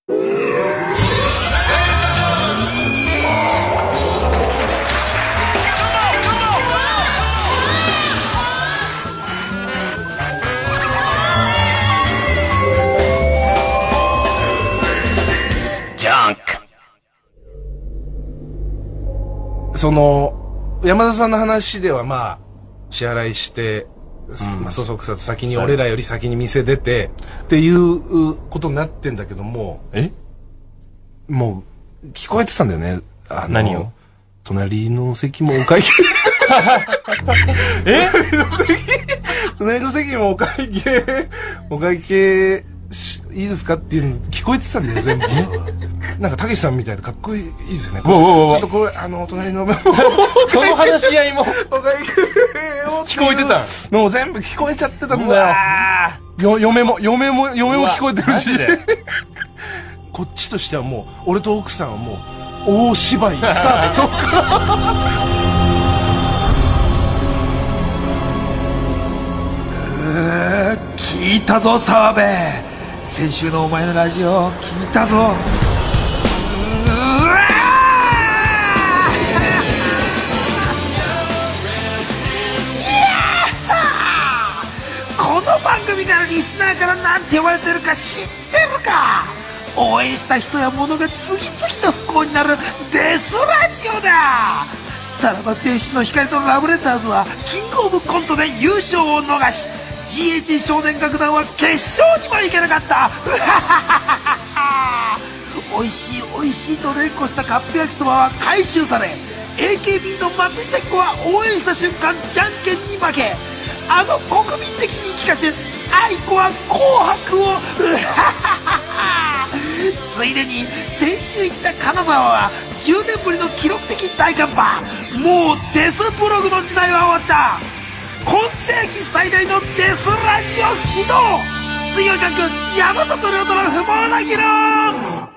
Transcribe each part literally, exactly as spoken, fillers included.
その山田さんの話ではまあ支払いして、うん、まあ、そそくさと先に俺らより先に店出てっていうことになってんだけども、 えもう聞こえてたんだよね。あの何を？ 隣の席もお会計え隣の席もお会計お会計いいですかっていうの聞こえてたんだよ全部。なんかたけしさんみたいでかっこいいですよね。ちょっとこれあの隣のその話し合いもお会計を聞こえてたの全部聞こえちゃってたんだよ。よ嫁も嫁も嫁も聞こえてるしこっちとしてはもう俺と奥さんはもう大芝居スタート。そっか聞いたぞ澤部、先週のお前のラジオ聞いたぞ。うわこの番組からリスナーからなんて呼ばれてるか知ってるか。応援した人や物が次々と不幸になるデスラジオだ。さらば青春の光とラブレターズはキングオブコントで優勝を逃し、 ジーエージー 少年楽団は決勝にも行けなかった。おいしいおいしいと連呼したカップ焼きそばは回収され、 エーケービー の松井咲子は応援した瞬間じゃんけんに負け、あの国民的人気歌手愛子は紅白をついでに先週行った金沢はじゅうねんぶりの記録的大寒波。もうデスブログの時代は終わった。今世紀最大のデスラジオ始動。水曜ジャンク山里亮太の不毛な議論。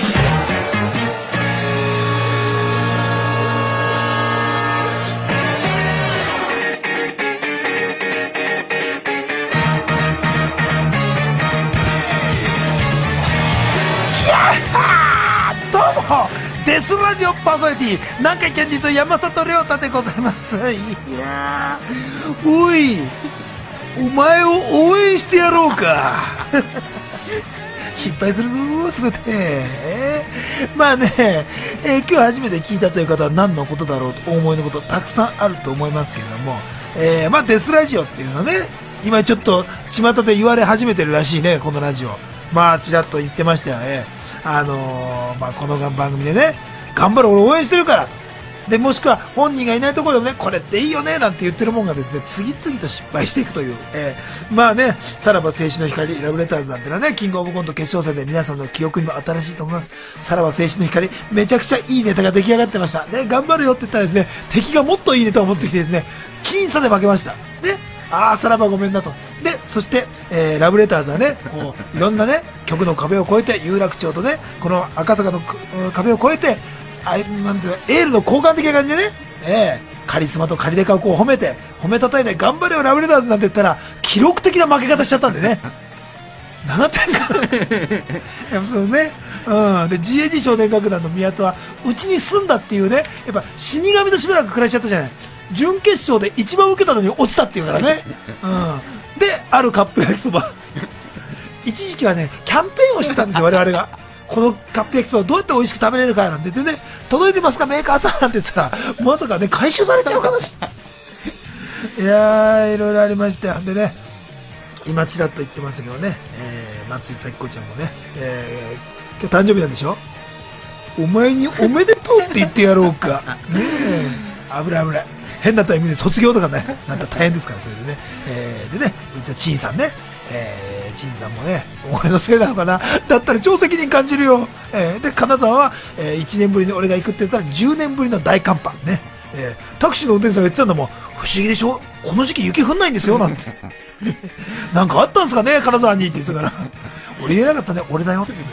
どうもデスラジオパーソナリティ南海キャンディーズ山里亮太でございます。いやー、おいお前を応援してやろうか失敗するぞ全て、えー、まあね、えー、今日初めて聞いたという方は何のことだろうとお思いのことたくさんあると思いますけれども、えー、まあデスラジオっていうのはね、今ちょっと巷で言われ始めてるらしいね。このラジオまあちらっと言ってましたよね。あのー、まあこの番組でね、頑張る俺応援してるからと。で、もしくは本人がいないところでもね、これっていいよねなんて言ってるもんがですね、次々と失敗していくという、えー、まあね、さらば青春の光ラブレターズなんてのはね、キングオブコント決勝戦で皆さんの記憶にも新しいと思います。さらば青春の光、めちゃくちゃいいネタが出来上がってました。ね、頑張るよって言ったらですね、敵がもっといいネタを持ってきてですね、僅差で負けました。ね。ああ、さらばごめんなと。で、そして、えー、ラブレターズはね、こういろんなね、曲の壁を越えて、有楽町とね、この赤坂の壁を越えて、あなんていうの、エールの交換的な感じでね、えー、カリスマとカリデカをこう褒めて、褒めたたいて、頑張れよラブレターズなんて言ったら、記録的な負け方しちゃったんでね。ななてんかな。やっぱそのね、うん。で、ジーエージー 少年楽団の宮戸は、うちに住んだっていうね、やっぱ死神としばらく暮らしちゃったじゃない。準決勝で一番受けたのに落ちたっていうからね。うん。で、あるカップ焼きそば。一時期はね、キャンペーンをしてたんですよ、我々が。このカップ焼きそばどうやって美味しく食べれるかなんて言ってね、届いてますかメーカーさんなんて言ったら、まさかね、回収されちゃうかなし。いやー、いろいろありましたよ。でね、今ちらっと言ってましたけどね、えー、松井咲子ちゃんもね、えー、今日誕生日なんでしょ。お前におめでとうって言ってやろうか。ねえ、危ない危ない。変なタイミングで卒業とかね、なんたら大変ですから、それでね。えー、でね、うちはチンさんね、えー、チンさんもね、俺のせいなのかな。だったら超責任感じるよ。えー、で、金沢は、えー、いちねんぶりに俺が行くって言ったらじゅうねんぶりの大寒波。ね。えー、タクシーの運転手さんが言ってたんだもん、不思議でしょこの時期雪降んないんですよ、なんて。なんかあったんですかね、金沢にって言ってたから。俺言えなかったね、俺だよって言って。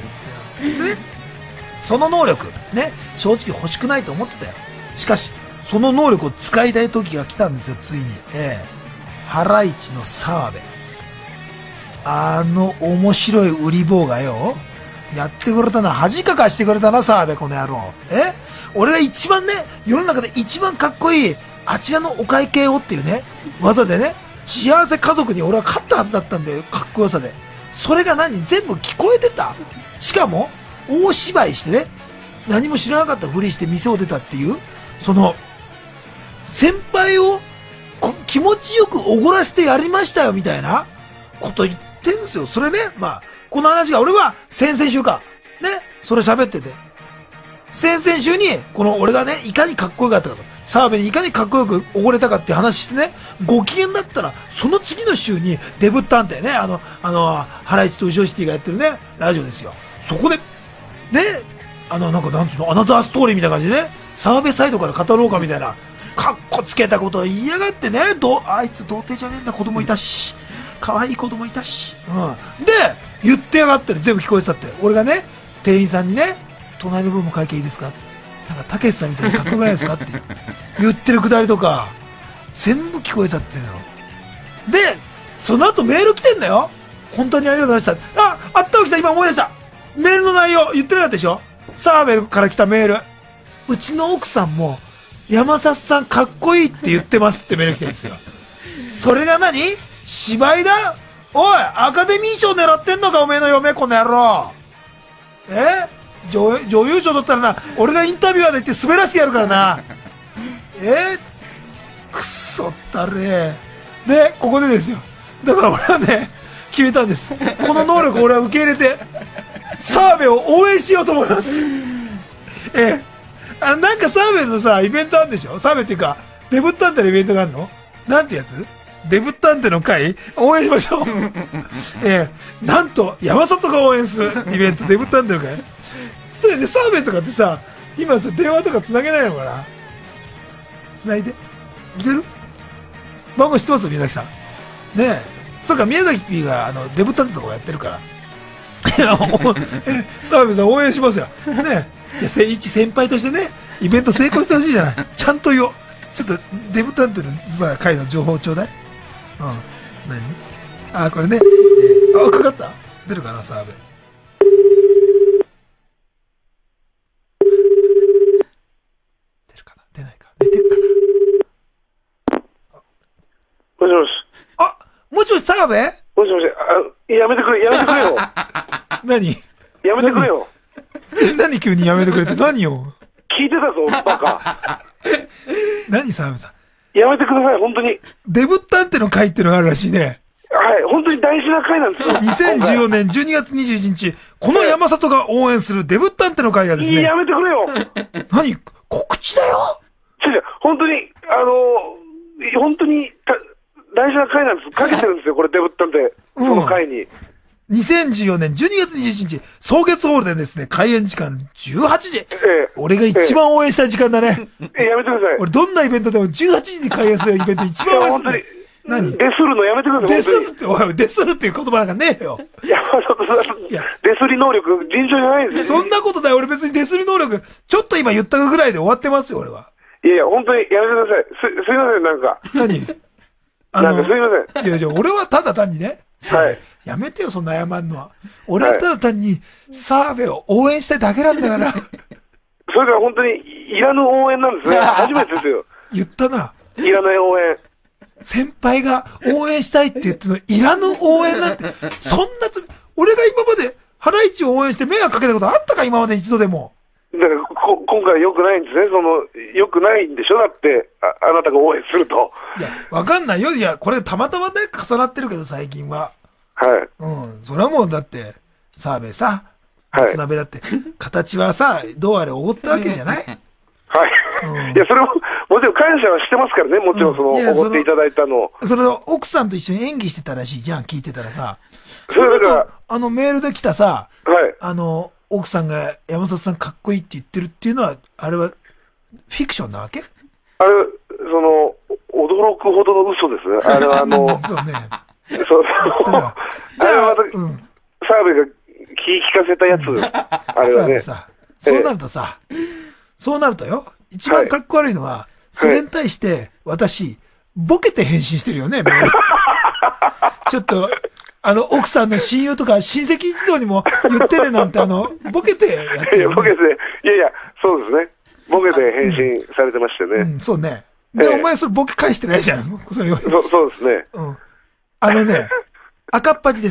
でね、その能力、ね、正直欲しくないと思ってたよ。しかし、その能力を使いたい時が来たんですよ、ついに。ええ。ハライチの澤部。あの面白い売り棒がよ、 やってくれたな。恥かかしてくれたな、澤部、この野郎。え俺が一番ね、世の中で一番かっこいい、あちらのお会計をっていうね、技でね、幸せ家族に俺は勝ったはずだったんだよ、かっこよさで。それが何全部聞こえてた。しかも、大芝居してね、何も知らなかったふりして店を出たっていう、その、先輩を気持ちよくおごらせてやりましたよ、みたいなこと言ってんですよ。それね、まあ、この話が俺は先々週か、ね、それ喋ってて。先々週に、この俺がね、いかにかっこよかったかと、澤部にいかにかっこよくおごれたかって話してね、ご機嫌だったら、その次の週にデブッタンってね、あの、あの、ハライチとウジオシティがやってるね、ラジオですよ。そこで、ね、あの、なんかなんつうの、アナザーストーリーみたいな感じでね、澤部サイドから語ろうかみたいな、かっこつけたことを言いやがってね、ど、あいつ童貞じゃねえんだ、子供いたし、可愛い子供いたし、うん。で、言ってやがってる、全部聞こえてたって。俺がね、店員さんにね、隣の分も会計いいですかって。なんか、たけしさんみたいにかっこよくないですかって言ってるくだりとか、全部聞こえたってんだろ。で、その後メール来てんだよ。本当にありがとうございました。あ、あったわ来た、今思い出した。メールの内容、言ってなかったでしょ。澤部から来たメール。うちの奥さんも、山里さんかっこいいって言ってますってメール来てるんですよ。それが何？芝居だ？おい、アカデミー賞狙ってんのか、おめえの嫁、この野郎。え女, 女優賞取ったらな、俺がインタビュアーで言って滑らせてやるからな。えくっそったれ。で、ここでですよ。だから俺はね、決めたんです。この能力を俺は受け入れて、澤部を応援しようと思います。えあ、なんか澤部のさ、イベントあるんでしょ？澤部っていうか、デブッタンテのイベントがあるの？なんてやつ？デブッタンテの会応援しましょう。えー、なんと、山里が応援するイベント、デブッタンテの会。それで、澤部とかってさ、今さ、電話とか繋げないのかな？繋いで。いける？番号知ってます？宮崎さん。ねえ。そうか、宮崎 P が、あの、デブッタンテとかやってるから。いや、澤部さん応援しますよ。ねえ。いや、一先輩としてね、イベント成功してほしいじゃない。ちゃんと言おう。ちょっと、デブタンテのさ、回の情報ちょうだい。うん。何？あ、これね。えー、あ、かかった？出るかな、澤部。出るかな？出ないか。出てるかな？ もしもし。 あ、もしもし、澤部？ もしもし、あ、やめてくれ、やめてくれよ。 何？ やめてくれよ。 何急にやめてくれって何よ？ 聞いてたぞ、バカ。 何、澤部さん。やめてください、本当に。 デブッタンテの会ってのがあるらしいね。 はい、本当に大事な会なんですよ。 にせんじゅうよねんじゅうにがつにじゅういちにち、この山里が応援するデブッタンテの会がですね。 やめてくれよ。 何？告知だよ。 違う違う、本当に、あの、本当に大事な会なんです。かけてるんですよ、これデブッタンテ、その会に。うんにせんじゅうよねんじゅうにがつにじゅういちにち、草月ホールでですね、開演時間じゅうはちじ。ええ、俺が一番応援したい時間だね。 ええ、やめてください。 俺どんなイベントでもじゅうはちじに開演するイベント一番応援するんだよ。何？ デスるのやめてください。 デスるって、おい、デスるっていう言葉なんかねえよ。 いや、いや、デスり能力、尋常じゃないですよ。そんなことない。俺別にデスり能力、ちょっと今言ったぐらいで終わってますよ、俺は。 いやいや、本当にやめてください。す、すいません、なんか。 何？あの、 なんかすいません。 いや、じゃ俺はただ単にね。 はい。 やめてよ、そんな謝るのは。俺はただ単に、澤部を応援したいだけなんだから。 それから本当に、いらぬ応援なんですね。初めてですよ。 言ったな。 いらない応援。 先輩が応援したいって言っての、いらぬ応援なんて、そんなつ、俺が今まで、ハライチを応援して迷惑かけたことあったか、今まで一度でも。 だからこ、今回良くないんですね。その、良くないんでしょだって、あ、あなたが応援すると。 いや、わかんないよ。いや、これたまたまね、重なってるけど、最近は。はい。うん。それはもう、だって、澤部さ、松鍋だって、形はさ、どうあれおごったわけじゃない？ はい。うん、いや、それも、もちろん感謝はしてますからね。もちろん、その、おご、うん、っていただいたの。 それを、奥さんと一緒に演技してたらしいじゃん、聞いてたらさ。それだから、あの、メールで来たさ、はい。あの、奥さんが山里さんかっこいいって言ってるっていうのは、あれは、フィクションなわけ？ あれ、その、驚くほどの嘘ですね。あれはあの、 そうね。 そうそう。あれはまた、うん、澤部が気聞かせたやつ、あれはね。 さ、そうなるとさ、ええ、そうなるとよ、一番かっこ悪いのは、はい、それに対して、私、ボケて返信してるよね、メール。ちょっと、 あの、奥さんの親友とか親戚一同にも言ってねなんて、あの、ボケてやっていや、 る、ね。 ボケて、いやいや、そうですね。ボケで返信されてましたね。 うん、そうね。で、 ええ、 お前それボケ返してないじゃん。それを。 そそうですね。 うん。あのね、赤っ端です。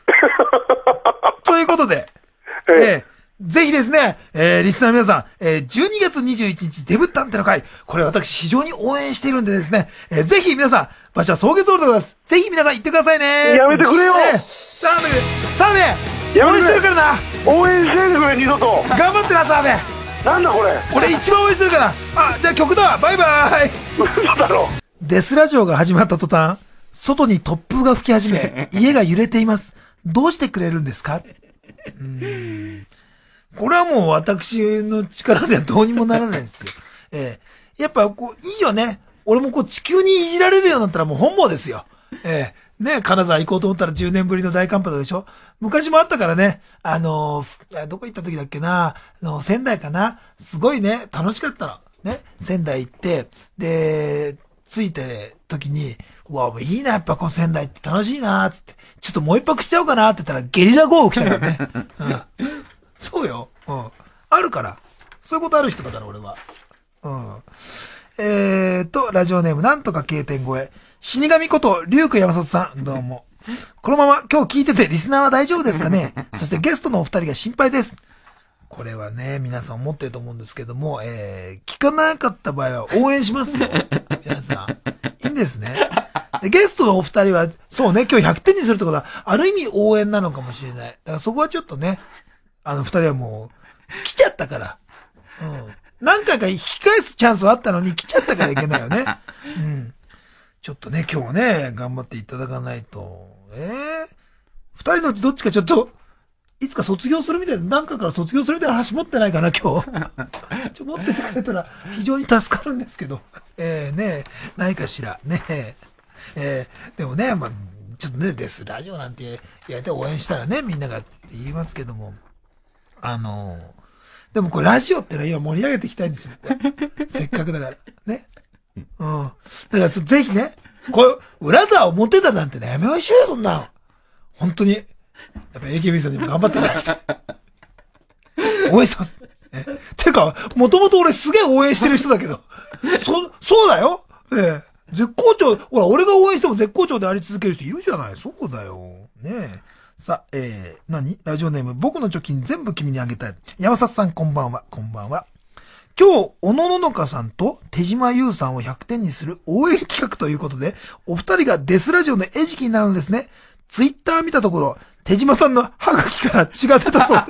ということで、 えええーぜひですね、えー、リスナーの皆さん、えー、じゅうにがつにじゅういちにちデブ探偵の会、これ私非常に応援しているんでですね、えー、ぜひ皆さん、場所は草月ホールでございます。ぜひ皆さん行ってくださいね。 やめてくれよ、 えー、さあ、ね、さあね、 やめてくれ応援してるからな。 応援しないでくれ、二度と。 頑張ってな、澤部。 なんだこれ。 俺一番応援してるから。あ、じゃあ曲だ。バイバイ。 嘘だろ。 デスラジオが始まった途端、外に突風が吹き始め、家が揺れています。どうしてくれるんですか？うーん、これはもう私の力ではどうにもならないんですよ。ええ、やっぱこう、いいよね。俺もこう地球にいじられるようになったらもう本望ですよ。ええ、ね、金沢行こうと思ったらじゅうねんぶりの大寒波でしょ。昔もあったからね、あのー、どこ行った時だっけな、あの、仙台かな。すごいね、楽しかったの。ね、仙台行って、で、着いて時に、うわ、もういいな、やっぱこう仙台って楽しいな、つって、ちょっともう一泊しちゃおうかなって言ったらゲリラ豪雨来たからね。うん。そうよ。うん。あるから。そういうことある人だから、俺は。うん。えーと、ラジオネーム、なんとか K 点超え。死神こと、リュウク山里さん、どうも。このまま今日聞いててリスナーは大丈夫ですかね？そしてゲストのお二人が心配です。これはね、皆さん思ってると思うんですけども、えー、聞かなかった場合は応援しますよ。皆さん。いいんですね。でゲストのお二人は、そうね、今日ひゃくてんにするってことは、ある意味応援なのかもしれない。だからそこはちょっとね、あの二人はもう、来ちゃったから。うん。何回か引き返すチャンスはあったのに来ちゃったからいけないよね。うん。ちょっとね、今日はね、頑張っていただかないと。えー、二人のうちどっちかちょっと、いつか卒業するみたいな、何回から卒業するみたいな話持ってないかな、今日。ちょ、持っててくれたら非常に助かるんですけど。えー、ね、ないかしら。ねえ。えー、でもね、まあ、ちょっとね、です。ラジオなんて言われて応援したらね、みんなが言いますけども。あのー、でもこれラジオってのは今盛り上げていきたいんですよ。せっかくだから。ね。うん。だからちょっとぜひね、これ、裏だ表だなんてね、やめましょうよ、そんなの。本当に。やっぱ エーケービー さんにも頑張っていただきたい。応援してます。え、てか、もともと俺すげえ応援してる人だけど。そ、そうだよ。ええ。絶好調、ほら、俺が応援しても絶好調であり続ける人いるじゃない。そうだよ。ねえ。さあ、えー、何ラジオネーム、僕の貯金全部君にあげたい。山里さんこんばんは。こんばんは。今日、小野ののかさんと手島優さんをひゃくてんにする応援企画ということで、お二人がデスラジオの餌食になるんですね。ツイッター見たところ、手島さんの歯茎から血が出たそうです。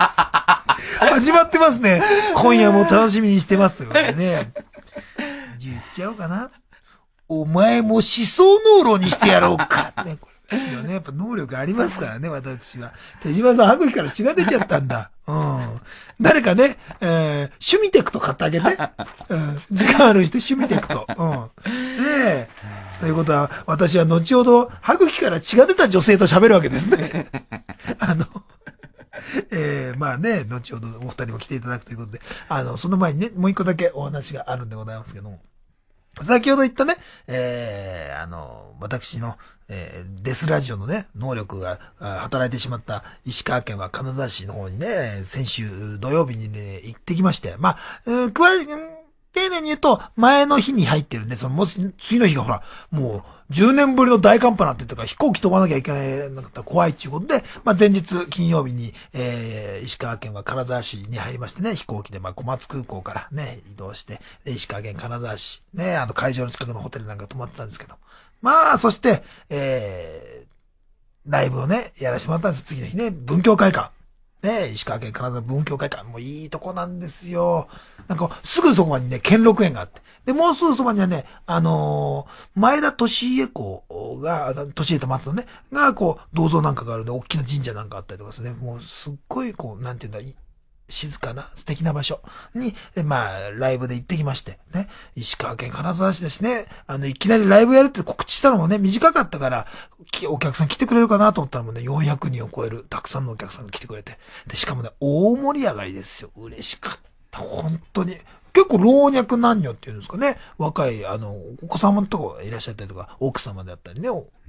始まってますね。今夜も楽しみにしてますよね。言っちゃおうかな。お前も思想濃炉にしてやろうか。ね、これですよね。やっぱ能力ありますからね、私は。手島さん、歯茎から血が出ちゃったんだ。うん。誰かね、えー、趣味テクト買ってあげて。うん。時間ある人、趣味テクト。うん。ねえ。ということは、私は後ほど、歯茎から血が出た女性と喋るわけですね。あの、えー、まあね、後ほどお二人も来ていただくということで、あの、その前にね、もう一個だけお話があるんでございますけども、先ほど言ったね、えー、あの、私の、えー、デスラジオのね、能力が働いてしまった石川県は金沢市の方にね、先週土曜日にね、行ってきまして、まあ、うん、加え、丁寧に言うと、前の日に入ってるんで、その、もし、次の日がほら、もう、じゅうねんぶりの大寒波なんて言ったから飛行機飛ばなきゃいけないなかったら怖いっていうことで、まあ前日金曜日に、えー、石川県は金沢市に入りましてね、飛行機でまあ小松空港からね、移動して、石川県金沢市、ね、あの会場の近くのホテルなんか泊まってたんですけど、まあそして、えー、ライブをね、やらせてもらったんですよ、次の日ね、文教会館。ね、石川県金沢文教会館、もういいとこなんですよ。なんか、すぐそこにね、兼六園があって。で、もうすぐそばにはね、あのー、前田利家公が、利家と松野ね、が、こう、銅像なんかがあるんで、大きな神社なんかあったりとかですね、もうすっごい、こう、なんていうんだ、静かな素敵な場所に、まあ、ライブで行ってきまして、ね。石川県金沢市だしね、あの、いきなりライブやるって告知したのもね、短かったから、お客さん来てくれるかなと思ったらもうね、よんひゃくにんを超える、たくさんのお客さんが来てくれて。で、しかもね、大盛り上がりですよ。嬉しかった。本当に。結構老若男女っていうんですかね。若い、あの、お子様のとこいらっしゃったりとか、奥様であったりね、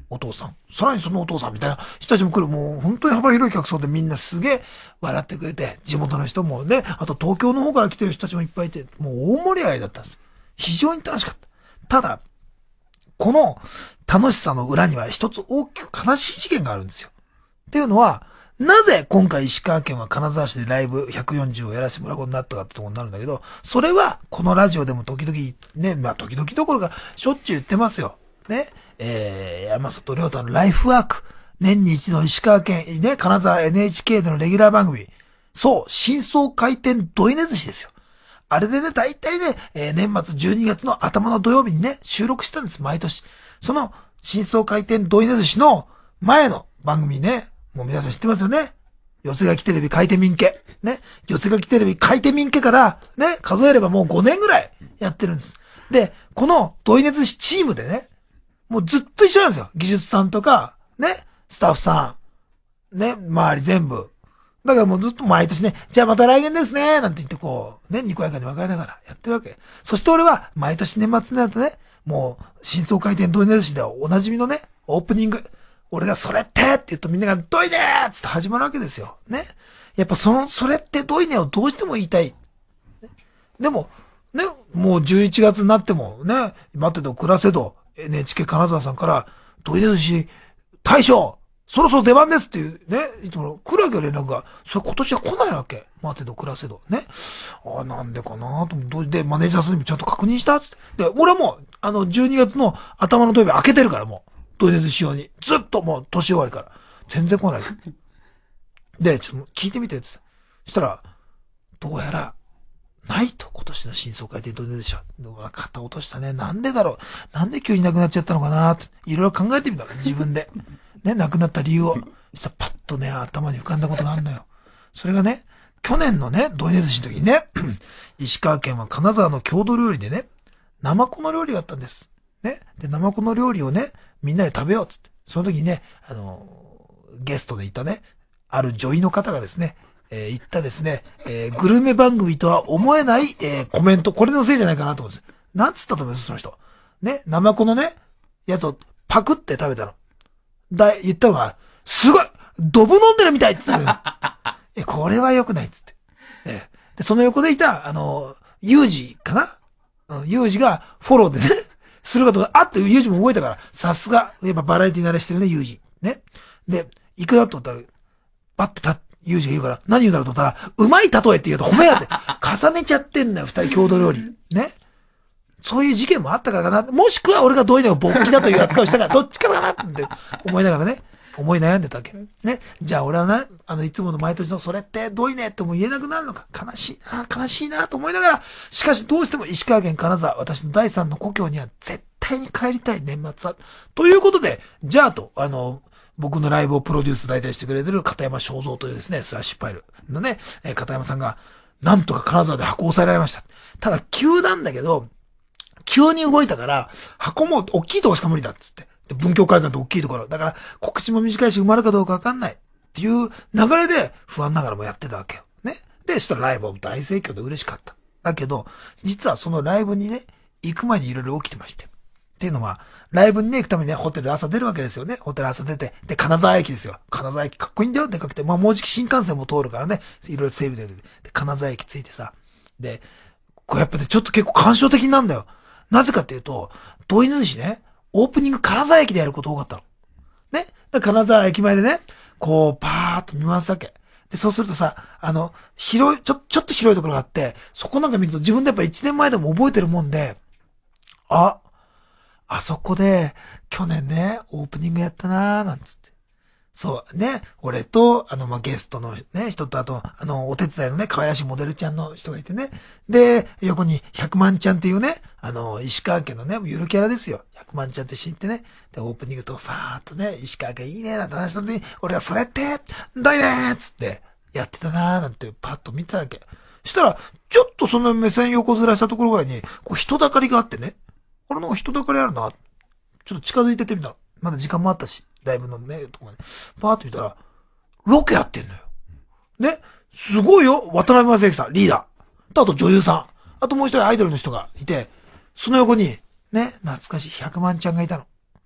お父さん。さらにそのお父さんみたいな人たちも来る。もう本当に幅広い客層でみんなすげえ笑ってくれて、地元の人もね、あと東京の方から来てる人たちもいっぱいいて、もう大盛り上がりだったんです。非常に楽しかった。ただ、この楽しさの裏には一つ大きく悲しい事件があるんですよ。っていうのは、なぜ今回石川県は金沢市でライブひゃくよんじゅうをやらせてもらうことになったかってところになるんだけど、それはこのラジオでも時々ね、まあ時々どころかしょっちゅう言ってますよ。ね。えー、山里亮太のライフワーク。年に一度の石川県、ね、金沢 エヌエイチケー でのレギュラー番組。そう、新装開店ドイネ寿司ですよ。あれでね、大体ね、えー、年末じゅうにがつの頭の土曜日にね、収録したんです、毎年。その、新装開店ドイネ寿司の前の番組ね、もう皆さん知ってますよね。四瀬垣テレビ開店民家。ね。四瀬垣テレビ開店民家から、ね、数えればもうごねんぐらいやってるんです。で、このドイネ寿司チームでね、もうずっと一緒なんですよ。技術さんとか、ね、スタッフさん、ね、周り全部。だからもうずっと毎年ね、じゃあまた来年ですね、なんて言ってこう、ね、にこやかに別れながらやってるわけ。そして俺は毎年年末になるとね、もう、新装開店ドイネ寿司ではおなじみのね、オープニング。俺がそれってって言うとみんながドイネーっつって始まるわけですよ。ね。やっぱその、それってドイネをどうしても言いたい。でも、ね、もうじゅういちがつになってもね、待ってて暮らせど、エヌエイチケー 金沢さんから、ドイネ寿司、大将そろそろ出番ですっていうね、いつも来るわけよ連絡が。それ今年は来ないわけ。待てど暮らせど。ね。ああ、なんでかなと思って、で、マネージャーさんにもちゃんと確認したっつって。で、俺はもう、あの、じゅうにがつの頭の土曜日開けてるからもう。ドイネ寿司用に。ずっともう年終わりから。全然来ない。で、ちょっと聞いてみてって。そしたら、どうやら、ないと、今年の新装開店ドイネ寿司は。肩落としたね。なんでだろう。なんで急になくなっちゃったのかなって。いろいろ考えてみたら、自分で。ね、亡くなった理由を。そしたらパッとね、頭に浮かんだことがあるのよ。それがね、去年のね、ドイネ寿司の時にね、石川県は金沢の郷土料理でね、ナマコの料理があったんです。ね。で、ナマコの料理をね、みんなで食べようっつって。その時にね、あのー、ゲストでいたね、ある女医の方がですね、えー、言ったですね、えー、グルメ番組とは思えない、えー、コメント。これのせいじゃないかなと思うんです。なんつったと思いますその人。ね、ナマコのね、やつをパクって食べたの。だ、言ったのが、すごいドブ飲んでるみたいって言ったのよ。え、これは良くないっつって。えー、で、その横でいた、あのー、ユージかなうん、ユージがフォローでね、するかとか、あっとユージも動いたから、さすが、やっぱバラエティ慣れしてるね、ユージ。ね。で、行くなと思ったら、バッてた、ユージが言うから、何言うんだろうと思ったら、うまい例えって言うと褒めやって、重ねちゃってんのよ、二人郷土料理。ね。そういう事件もあったからかな。もしくは俺がどういうのが勃起だという扱いをしたから、どっちかだなって思いながらね、思い悩んでたわけ。ね。じゃあ俺はな、あの、いつもの毎年のそれってどういうねっても言えなくなるのか。悲しいな、悲しいなと思いながら、しかしどうしても石川県金沢、私の第三の故郷には絶対に帰りたい年末は。ということで、じゃあと、あの、僕のライブをプロデュース大体してくれてる片山正蔵というですね、スラッシュファイルのね、えー、片山さんが、なんとか金沢で箱を押さえられました。ただ、急なんだけど、急に動いたから、箱も大きいとこしか無理だっつって。で文教会館って大きいところ。だから、告知も短いし埋まるかどうかわかんない。っていう流れで不安ながらもやってたわけよ。ね。で、そしたらライブも大盛況で嬉しかった。だけど、実はそのライブにね、行く前にいろいろ起きてまして。っていうのは、ライブにね、行くためにね、ホテル朝出るわけですよね。ホテル朝出て。で、金沢駅ですよ。金沢駅かっこいいんだよ、でかくて。まあ、もうじき新幹線も通るからね。いろいろ整備で。で、金沢駅着いてさ。で、これやっぱね、ちょっと結構感傷的なんだよ。なぜかっていうと、ドイネ寿司ね、オープニング金沢駅でやること多かったの。ね。だから金沢駅前でね、こう、パーっと見回すわけ。で、そうするとさ、あの、広い、ちょ、ちょっと広いところがあって、そこなんか見ると自分でやっぱ一年前でも覚えてるもんで、あ、あそこで、去年ね、オープニングやったなーなんつって。そうね、俺と、あの、まあ、ゲストのね、人と、あと、あの、お手伝いのね、可愛らしいモデルちゃんの人がいてね。で、横にひゃくまんちゃんっていうね、あの、石川県のね、ゆるキャラですよ。ひゃくまんちゃんと一緒に行ってね。で、オープニングとファーっとね、石川県いいね、なんて話したのに、俺がそれって、だいねーっつって、やってたなーなんてパッと見てたわけ。したら、ちょっとその目線横ずらしたところぐらいに、こう人だかりがあってね。これなんか人だかりあるな。ちょっと近づいてってみたら、まだ時間もあったし。ライブのね、とこまで。パーッと見たら、ロケやってんのよ。ね。すごいよ。渡辺正行さん、リーダー。と、あと女優さん。あともう一人アイドルの人がいて、その横に、ね、懐かしいひゃくまんちゃんがいたの。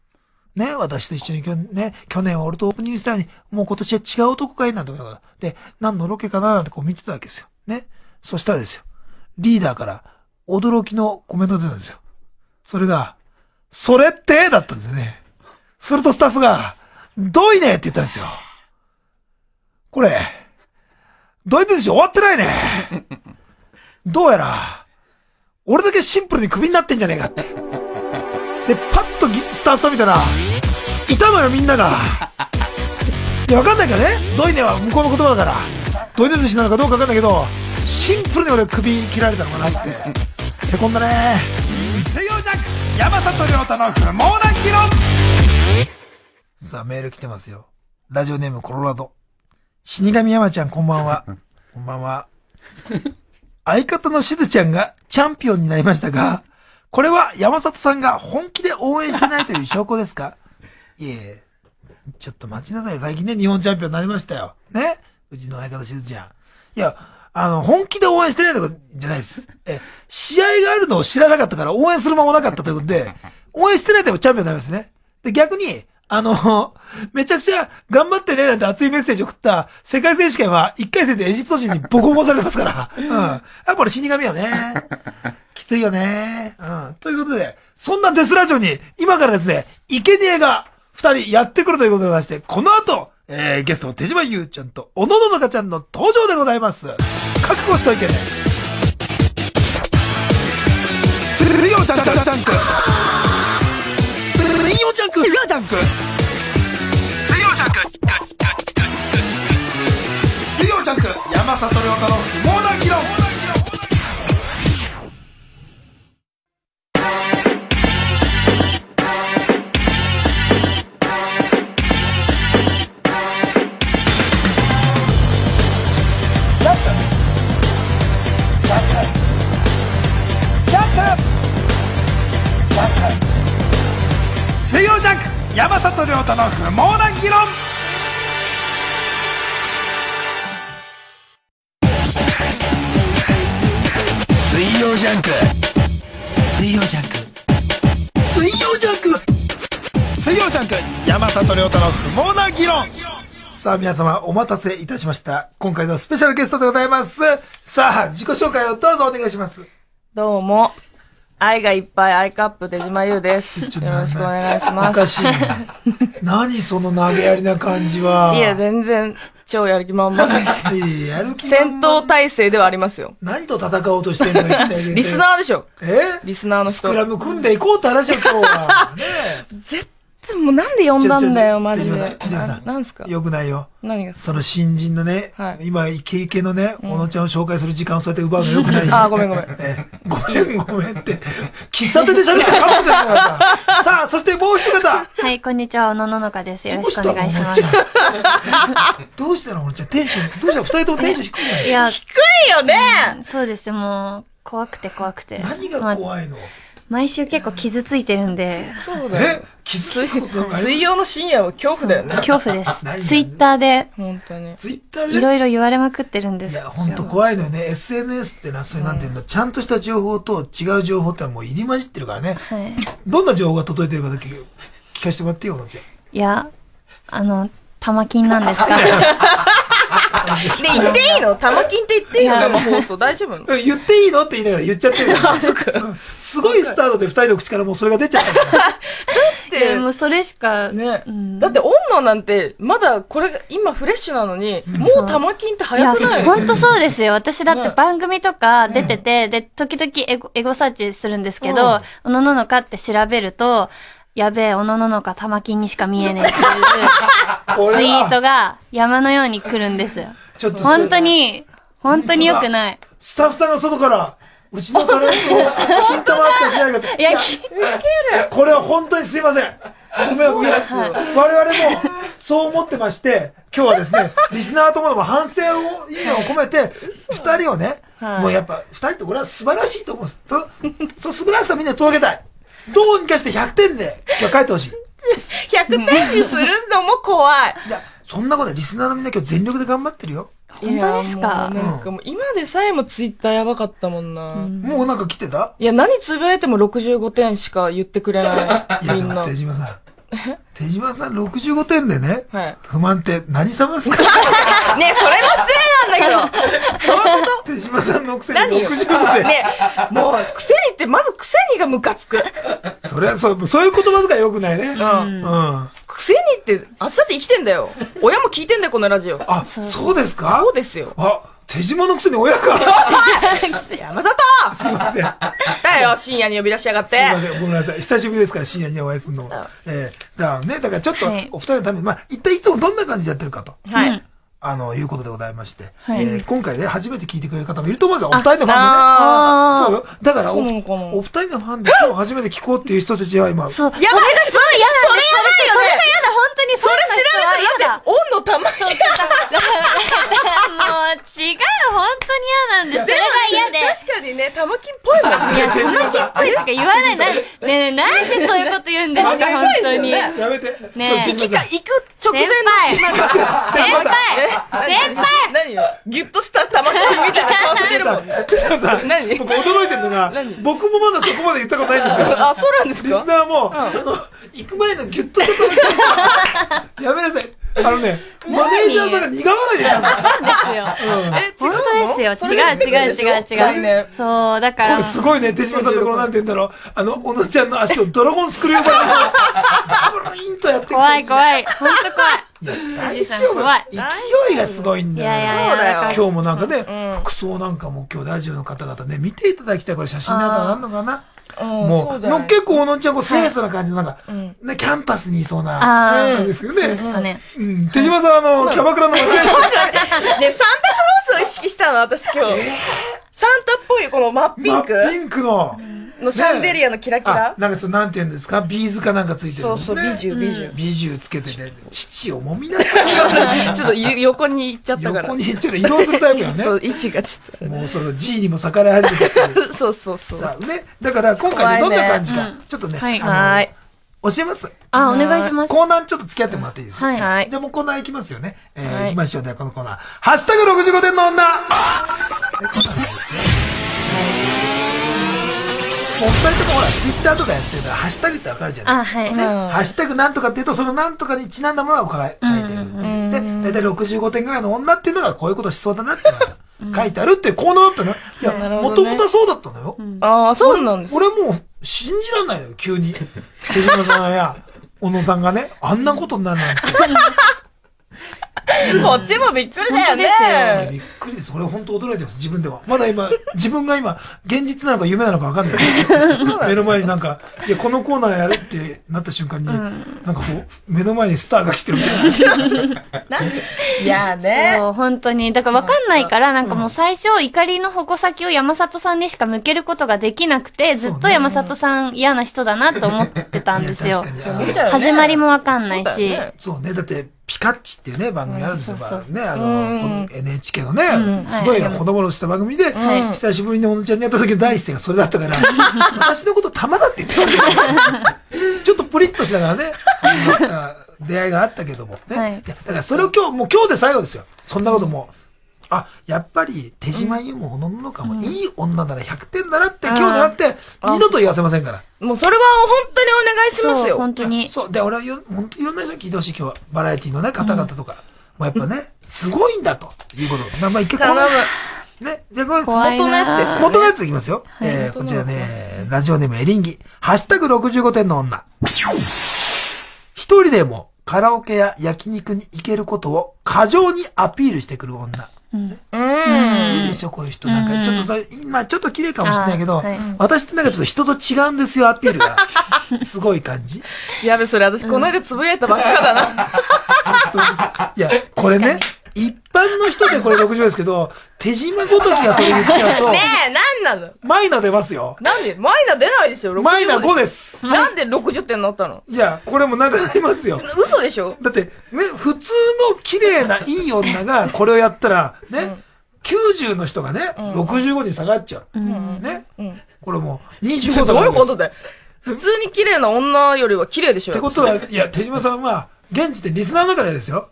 ね、私と一緒に去年、ね、去年は俺とオープニングしたのに、もう今年は違う男かいなんてことだから。で、何のロケかななんてこう見てたわけですよ。ね。そしたらですよ。リーダーから驚きのコメントが出たんですよ。それが、それってだったんですよね。するとスタッフが、どいねって言ったんですよ。これ、どいて寿司終わってないね。どうやら、俺だけシンプルにクビになってんじゃねえかって。で、パッとスタッフさん見たら、いたのよみんなが。いや、わかんないからね。どいねは向こうの言葉だから。どいね寿司なのかどうかわかんないけど、シンプルに俺首切られたのかなって。へこんだね。水曜ジャンク、山里亮太の不毛な議論。さあ、メール来てますよ。ラジオネームコロラド。死神山ちゃんこんばんは。こんばんは。相方のしずちゃんがチャンピオンになりましたが、これは山里さんが本気で応援してないという証拠ですか？いえ、ちょっと待ちなさい。最近ね、日本チャンピオンになりましたよ。ね？うちの相方しずちゃん。いや、あの、本気で応援してないとかじゃないです。え、試合があるのを知らなかったから応援する間もなかったということで、応援してないとチャンピオンになりますね。で、逆に、あの、めちゃくちゃ頑張ってねなんて熱いメッセージを送った世界選手権はいっかい戦でエジプト人にボコボコされてますから。うん。やっぱり死神よね。きついよね。うん。ということで、そんなデスラジオに今からですね、生贄が二人やってくるということでございまして、この後、えー、ゲストの手島優ちゃんと小野ののかちゃんの登場でございます。覚悟しといてね。水曜ジャンク。水曜ジャンク。水曜ジャンク。水曜ジャンク。水曜ジャンク。水曜ジャンク。山里亮太の不毛な議論。水曜ジャンク山里亮太の不毛な議論。水曜ジャンク水曜ジャンク水曜ジャンク水曜ジャンク山里亮太の不毛な議論。さあ皆様お待たせいたしました。今回のスペシャルゲストでございます。さあ自己紹介をどうぞお願いします。 どうも愛がいっぱいアイカップ手島優です。よろしくお願いします。 おかしいな。何その投げやりな感じは。 いや、全然、超やる気満々です。 いや、やる気満々。 戦闘態勢ではありますよ。 何と戦おうとしてんの言ってあげて。 リスナーでしょ。 えリスナーの人。 スクラム組んでいこうって話よ、今日は。ねえ。絶対、もうなんで呼んだんだよ、マジで。 手島さん。 なんすか？ よくないよ。 何が？ その新人のね、はい、今、イケイケのね、小野ちゃんを紹介する時間をそうやって奪うのよくないよ。 あ、ごめんごめん。 え、ごめんごめんって。喫茶店で喋ってるかもしれないからさ。さあ、そしてもう一方。 はい、こんにちは、小野ののかです。よろしくお願いします。 どうしたの小野ちゃん、テンション、どうした二人ともテンション低いの？ いや、 低いよね、 うん、そうですよ、もう、怖くて怖くて。 何が怖いの？まあ毎週結構傷ついてるんで。 そうだよ。 え傷ついてることない？ 水曜の深夜は恐怖だよね。 恐怖です。ツイッターで。 本当に。 ツイッターでいろいろ言われまくってるんですよ。 いや、本当怖いのよね。エスエヌエス ってのは、それなんていうんだ、うん、ちゃんとした情報と違う情報ってのはもう入り混じってるからね。はい。どんな情報が届いてるかだけ聞かせてもらっていいよ、じゃあ。 いや、あの、玉金なんですか？ で、言っていいの？玉金って言っていいの？生放送大丈夫？ 言っていいのって言いながら言っちゃってる。 あ、そっか。 すごいスタートで二人の口からもうそれが出ちゃった。だって、もうそれしか。 ね。うん、だって、音のなんて、まだこれが今フレッシュなのに、うん、もう玉金って早くない？ いや、ほんとそうですよ。私だって番組とか出てて、ね、で、時々エゴ、エゴサーチするんですけど、おのののかって調べると、やべえ、おのののか玉金にしか見えねえっていうツイートが山のように来るんですよ。ちょっと本当に、本当に良くない。 スタッフさんが外から、うちのタレントを金玉扱いしないでください。 いや、聞ける。 これは本当にすいません。ごめんごめん。我々もそう思ってまして、今日はですね、リスナーともども反省を、意味を込めて、二人をね、もうやっぱ、二人ってこれは素晴らしいと思うんです。その素晴らしさをみんなに届けたい。どうにかしてひゃくてんで、今日帰ってほしい。 ひゃくてんにするのも怖い。 いや、そんなことでリスナーのみんな今日全力で頑張ってるよ。 本当ですか？ もうなんかもう今でさえもツイッターやばかったもんな。うん、 もうなんか来てた？ いや、何つぶやいてもろくじゅうごてんしか言ってくれない。 いや、でも手島さん。 手島さんろくじゅうごてんでね、 はい。 不満って何様ですか？ ねえ、それも失礼なんだけど。どういうこと？ 手島さんのくせに何ろくじゅうごてん。 ねえ、もう、くせにって、まずくせにがムカつく。 それはそう、そういう言葉遣い良くないね。うん。うん。 くせにって、あっちだって生きてんだよ。親も聞いてんだよ、このラジオ。 あ、そうですか？ そうですよ。 あ、手島のくせに親が。 山里すいません。 だよ、深夜に呼び出しやがって。 すいません、ごめんなさい。久しぶりですから、深夜にお会いするの。ええ、だからね、だからちょっと、お二人のために、まあ、一体いつもどんな感じでやってるかと。 はい。 あの、いうことでございまして。 はい、 えー、今回ね、初めて聞いてくれる方もいると思うんですよ。お二人のファンでね。そうよ。だからお、お二人のファンで今日初めて聞こうっていう人たちは今。 そう。やばい、それがすごい嫌なんです。それが嫌だ、本当に。 それ調べてだって、温度たまに。 もう違う、本当に嫌なんです。それが嫌で。 確かにね、玉金っぽいもんね。 いや、玉金っぽいとか言わない。ねえねえ、なんでそういうこと言うんですか、本当に。 やめて。 ねえ。 行きか、行く直前の。 先輩先輩何よギュッとした玉金みたいな顔してるもん。 藤野さん、 何僕驚いてるのが、僕もまだそこまで言ったことないんですよ。 あ、そうなんですか？ リスナーも、あの、行く前のギュッとした玉金。やめなさい。あのね、マネージャーさんが苦笑いでした。 そうですよ。え、本当ですよ。違う違う違う違う。そう、だから。 これすごいね、手島さんのところなんて言うんだろう。あの、小野ちゃんの足をドラゴンスクリューバーで、ブリンとやってくる。 怖い怖い。本当怖い。 いや、大丈夫。勢いがすごいんだよ。 いやいや、そうだよ。 今日もなんかね、服装なんかも今日ラジオの方々ね、見ていただきたい。これ写真などあるのかな？もう、の結構小野ちゃんこう清楚な感じのなんか、ね、キャンパスにいそうな感じですけどね。 そうですかね。 うん。手島さん、あの、キャバクラの街。 ね、サンタクロースを意識したの、私今日。サンタっぽい、この真っピンク。 真っピンクの。 のシャンデリアのキラキラ。 なんかそう、なんて言うんですか、ビーズかなんかついてるんですね。 そうそう、美獣、美獣。 美獣つけてね、父をもみなさい。 ちょっと横に行っちゃったから。 横に行っちゃった。移動するタイプだね。 そう、位置がちょっと。 もうその G にも逆らえ始めて。 そうそうそう。 さあね、だから今回ね、どんな感じか、ちょっとね、 はい。 教えます。 あ、お願いします。 コーナーちょっと付き合ってもらっていいですか？ はい。 じゃあもうコーナー行きますよね。えー、行きましょうね、このコーナー。ハッシュタグろくじゅうごてんの女。お二人ともほら、ツイッターとかやってるから、ハッシュタグってわかるじゃない？ あ、はい。 ハッシュタグなんとかっていうと、そのなんとかにちなんだものを書いてるっていう。で、だいたいろくじゅうごてんぐらいの女っていうのがこういうことしそうだなって書いてあるっていうコーナーだったの。いや、もともとそうだったのよ。 ああ、そうなんです。 俺もう信じらんないよ、急に。手島さんや、小野さんがね、あんなことになるなんて。 こっちもびっくりだよね。 びっくりです。俺本当驚いてます、自分では。まだ今、自分が今、現実なのか夢なのかわかんない。目の前になんか、いや、このコーナーやるってなった瞬間に、うん、なんかこう、目の前にスターが来てるみたいな。 いやね。 そう、本当に。だからわかんないから、なんかもう最初、怒りの矛先を山里さんにしか向けることができなくて、ずっと山里さん嫌な人だなと思ってたんですよ。始まりもわかんないし。 そうね、だって、ピカッチっていうね、番組あるんですよ。ね、あの、エヌエイチケー のね、すごいほのぼのした番組で、久しぶりに小野ちゃんにやった時の第一声がそれだったから、私のこと玉だって言ってますよ。ちょっとプリッとしながらね、出会いがあったけども。ね。だからそれを今日、もう今日で最後ですよ。そんなことも。あ、やっぱり手島優も小野のかもいい女ならひゃくてんだなって今日狙って、二度と言わせませんから。 もうそれは本当にお願いしますよ。 本当に。 そう。で、俺はよ、本当にいろんな人に聞いてほしい今日は。バラエティのね、方々とか。もうやっぱね、すごいんだということ。まあまあ一回こう。ね。で、これ、 元のやつですよ。 元のやついきますよ。えー、こちらね、ラジオネームエリンギ。ハッシュタグろくじゅうごてんの女。一人でもカラオケや焼肉に行けることを過剰にアピールしてくる女。うん。いいでしょ、こういう人。なんか、ちょっとさ、今ちょっと綺麗かもしれないけど、はい、私ってなんかちょっと人と違うんですよ、アピールが。すごい感じ。 やべ、それ私この間つぶやいたばっかだな。ちょっと、いや、これね、一般の人でこれろくじゅうですけど、手島ごときがそれ言っちゃうと。 ねえ、なんなのマイナ出ますよ。 なんでマイナ出ないですよ、ろくじゅう。 マイナごです。 なんでろくじゅってんになったの？ いや、これもなくなりますよ。 嘘でしょ？ だって、ね、普通の綺麗ないい女がこれをやったら、ね、うん、きゅうじゅうの人がね、うん、ろくじゅうごに下がっちゃう。うん、ね、うん。これもうにじゅうご下がる。 どういうことで？普通に綺麗な女よりは綺麗でしょ？ ってことは、いや、手島さんは、現時点リスナーの中でですよ。ええ。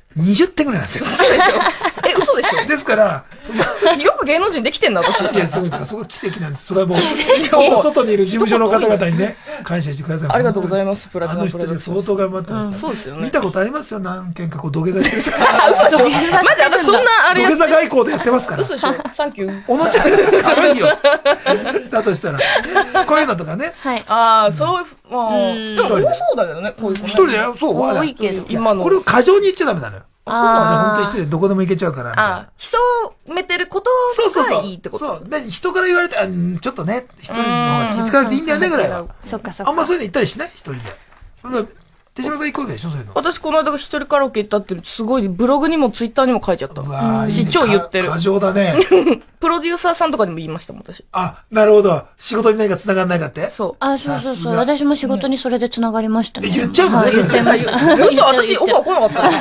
にじゅってんぐらいなんですよ。 嘘でしょえ、嘘でしょですから、そのよく芸能人できてんだ、私。 いや、すごいから、そこ奇跡なんです。それはもう、外にいる事務所の方々にね、感謝してください。 ありがとうございます、プラチあの人ナプロダクション。 たち相当頑張ってますから。 そうですよね。 見たことありますよ、何件かこう土下座してる人。 あ、嘘でしょマジ私そんなあれ土やって下座外交でやってますから。 嘘でしょサンキュー。 小野ちゃんが可愛いよ。だとしたら。こういうのとかね。 はい。 ああ、そういう、まあ、 んでも多そうだけどね、こういう子ね一人だよ、そう。 多いけど。 今の。 これを過剰に言っちゃダメなのよ。 あまあ本当に一人でどこでも行けちゃうから。 ああ、潜めてることそうそうそう。 がいいってことそう。で、人から言われて、あうんちょっとね、一人の方が気づかなくていいんだよね、ぐらいは。 そっかそっか。 あんまそういうの言ったりしない一人で。そんな手島さん行くわけでしょそういうの。 私この間一人カラオケ行ったってすごいブログにもツイッターにも書いちゃった。 うわーいいね超言ってるか過剰だね。 プロデューサーさんとかにも言いましたもん、私。 あ、なるほど。仕事に何か繋がんないかってそう。 あ、そうそうそう。 さすが私も仕事にそれで繋がりましたね。 え言っちゃうのねはい言っちゃいました。 嘘、私オファー来なかった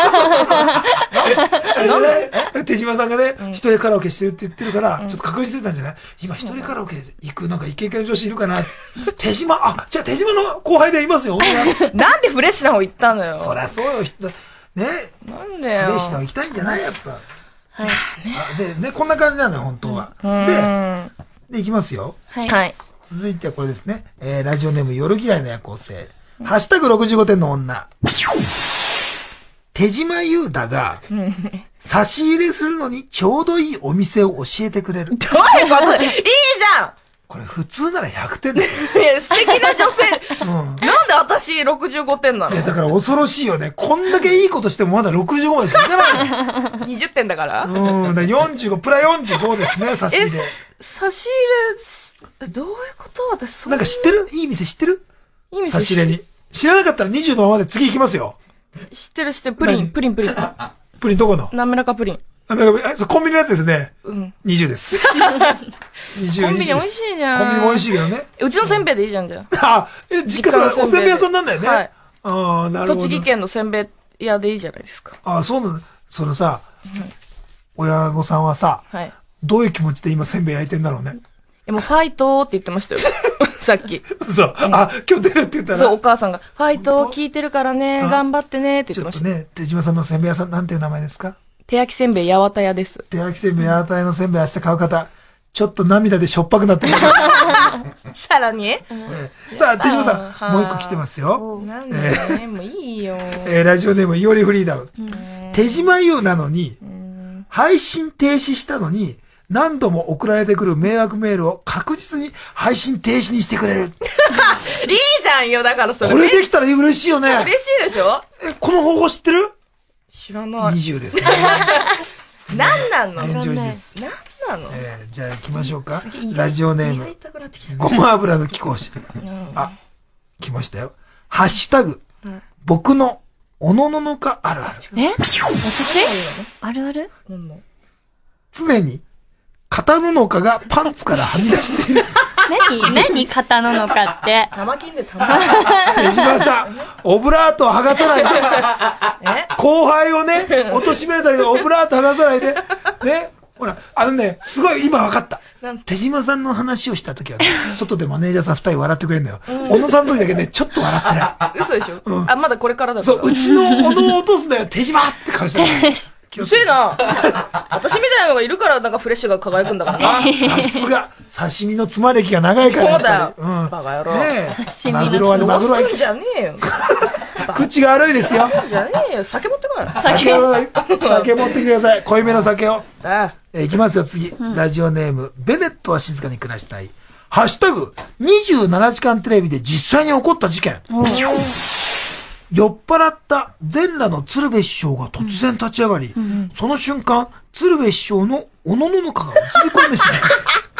なんで手島さんがね、一人カラオケしてるって言ってるから、ちょっと確認してたんじゃない今一人カラオケ行くなんかイケイケの女子いるかな手島、あ、じゃあ手島の後輩でいますよ。 なんでフレッシュな方行ったのよ。 そりゃそうよ。ね。 なんでよ。 フレッシュな方行きたいんじゃないやっぱ。 はい。 あで、ね、こんな感じなのよ、本当は。 うで、 ん。 で、いきますよ。 はい。 はい。 続いてはこれですね。えー、ラジオネーム夜嫌いの夜行性。ハッシュタグろくじゅうごてんの女。手島優太が、差し入れするのにちょうどいいお店を教えてくれる。 どういうこといいじゃこれ普通ならひゃくてんですよ。 んいや、素敵な女性。 うん。 なんで私ろくじゅうごてんなのいや、だから恐ろしいよね。こんだけいいことしてもまだろくじゅうごまでしかいかないの。 にじゅってんだからうん。だからよんじゅうご、プラよんじゅうごですね、差し入え、 れ。 差し入れし、どういうこと私そんなんか知ってるいい店知ってるいい店差し入れに。知らなかったらにじゅうのままで次行きますよ。 知ってる知ってる。プリン、 何プリン、プリン。 プリンどこの滑らかプリン。 あ、なんかあそうコンビニのやつですね。 うん。 にじゅうです。にじゅう、 コンビニ美味い。 しいじゃん。 コンビニも美味しいけどね。 うちのせんべいでいいじゃん、じゃあ、え、実家さん、おせんべい屋さんなんだよね。 はい。 ああ、なあ。 るほど。 栃木県のせんべい屋でいいじゃないですか。 ああ、そうなの。そのさ、親御さんはさ、 はい。 どういう気持ちで今せんべい焼いてんだろうね。 え、もうファイトって言ってましたよ。さっき。 嘘。あ、今日出るって言ったら。 そう、お母さんが、ファイトを聞いてるからね、 あ頑張ってねって言ってました。 ちょっとね、手島さんのせんべい屋さん、なんていう名前ですか？ 手焼きせんべい八幡屋です。 手焼きせんべい、屋台のせんべい明日買う方、ちょっと涙でしょっぱくなってる。 さらにええさあ、手島さん、 あーもう一個来てますよ。 なんでね、もういいよ。 えーラジオネーム、いおりフリーダム。手島優なのに、配信停止したのに、何度も送られてくる迷惑メールを確実に配信停止にしてくれる。 いいじゃんよ、だからそれ。 これできたら嬉しいよね。 嬉しいでしょえ、この方法知ってる？ 知らない。 にじゅうですね。 何なの現状維持です。 何なのえーじゃあ行きましょうかすげえ胃。がラジオネーム胃が、痛くなってきたごま油の貴公子。あ、来ましたよ。ハッシュタグ、僕のおのののかあるある。 え私あるあるなんの常に、片ののかがパンツからはみ出している。 何何型ののかって。 玉金で玉手島さん、オブラートを剥がさないで。 え後輩をね、貶めるだけどオブラート剥がさないで。ね。ほら、あのね、すごい今分かったなんす。 手島さんの話をした時はね、外でマネージャーさん二人笑ってくれるんだよ。小野さんの時だけね、ちょっと笑ってない。 嘘でしょあ、まだこれからだかそう、 ら。 うちの小野を落とすんだよ、手島って顔してる。 うるせえな。私みたいなのがいるからなんかフレッシュが輝くんだからな。 さすが、刺身のつま歴が長いから。 そうだよやっぱりうん。 バカ野郎ねえ。 刺身のマグロはね、マグロはどうすんじゃねえよ。 口が悪いですよ。 じゃねえよ。酒持ってこい。 酒を、酒持ってきてください。濃いめの酒を。 あえーいきますよ、次。ラジオネーム、ベネットは静かに暮らしたい。ハッシュタグ、にじゅうななじかんテレビで実際に起こった事件。酔っ払った全裸の鶴瓶師匠が突然立ち上がり、その瞬間、鶴瓶師匠のおのののかが映り込んでしまう。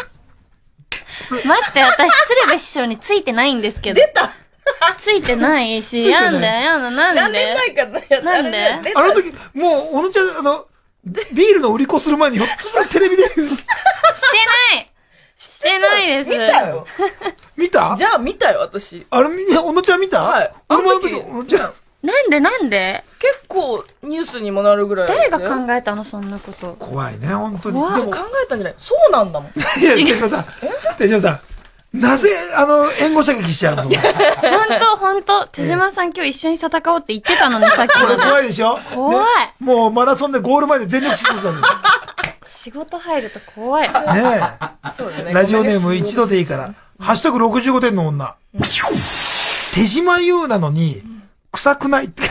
待って、私、鶴瓶師匠についてないんですけど。出たついてないし、 いてないやんだよ、やんだ、なんで何年前かのやつなんであれねあの時、もう、小野ちゃん、あの、ビールの売り子する前にひょっとしたらテレビデビューししてないしてないです。 見たよ。見たじゃあ見たよ、私。 あれ、み小野ちゃん見たはい俺もあの時、 あの時小野ちゃん。 なんでなんで結構ニュースにもなるぐらい。 誰が考えたのそんなこと。 怖いね、本当に。 怖いでも、 考えたんじゃないそうなんだもん。 いや、手島さん、手島さん、 なぜ、あの、援護射撃しちゃうの？ ほんと、ほんと。手島さん今日一緒に戦おうって言ってたのに、さっきこれまで。 怖いでしょ？ 怖い、 ね。もうマラソンでゴール前で全力疾走だのに。 仕事入ると怖い。 ねそうだね。 え。ラジオネーム一度でいいから。ハッシュタグろくじゅうごてんの女。手島優なのに、臭くないって。 ね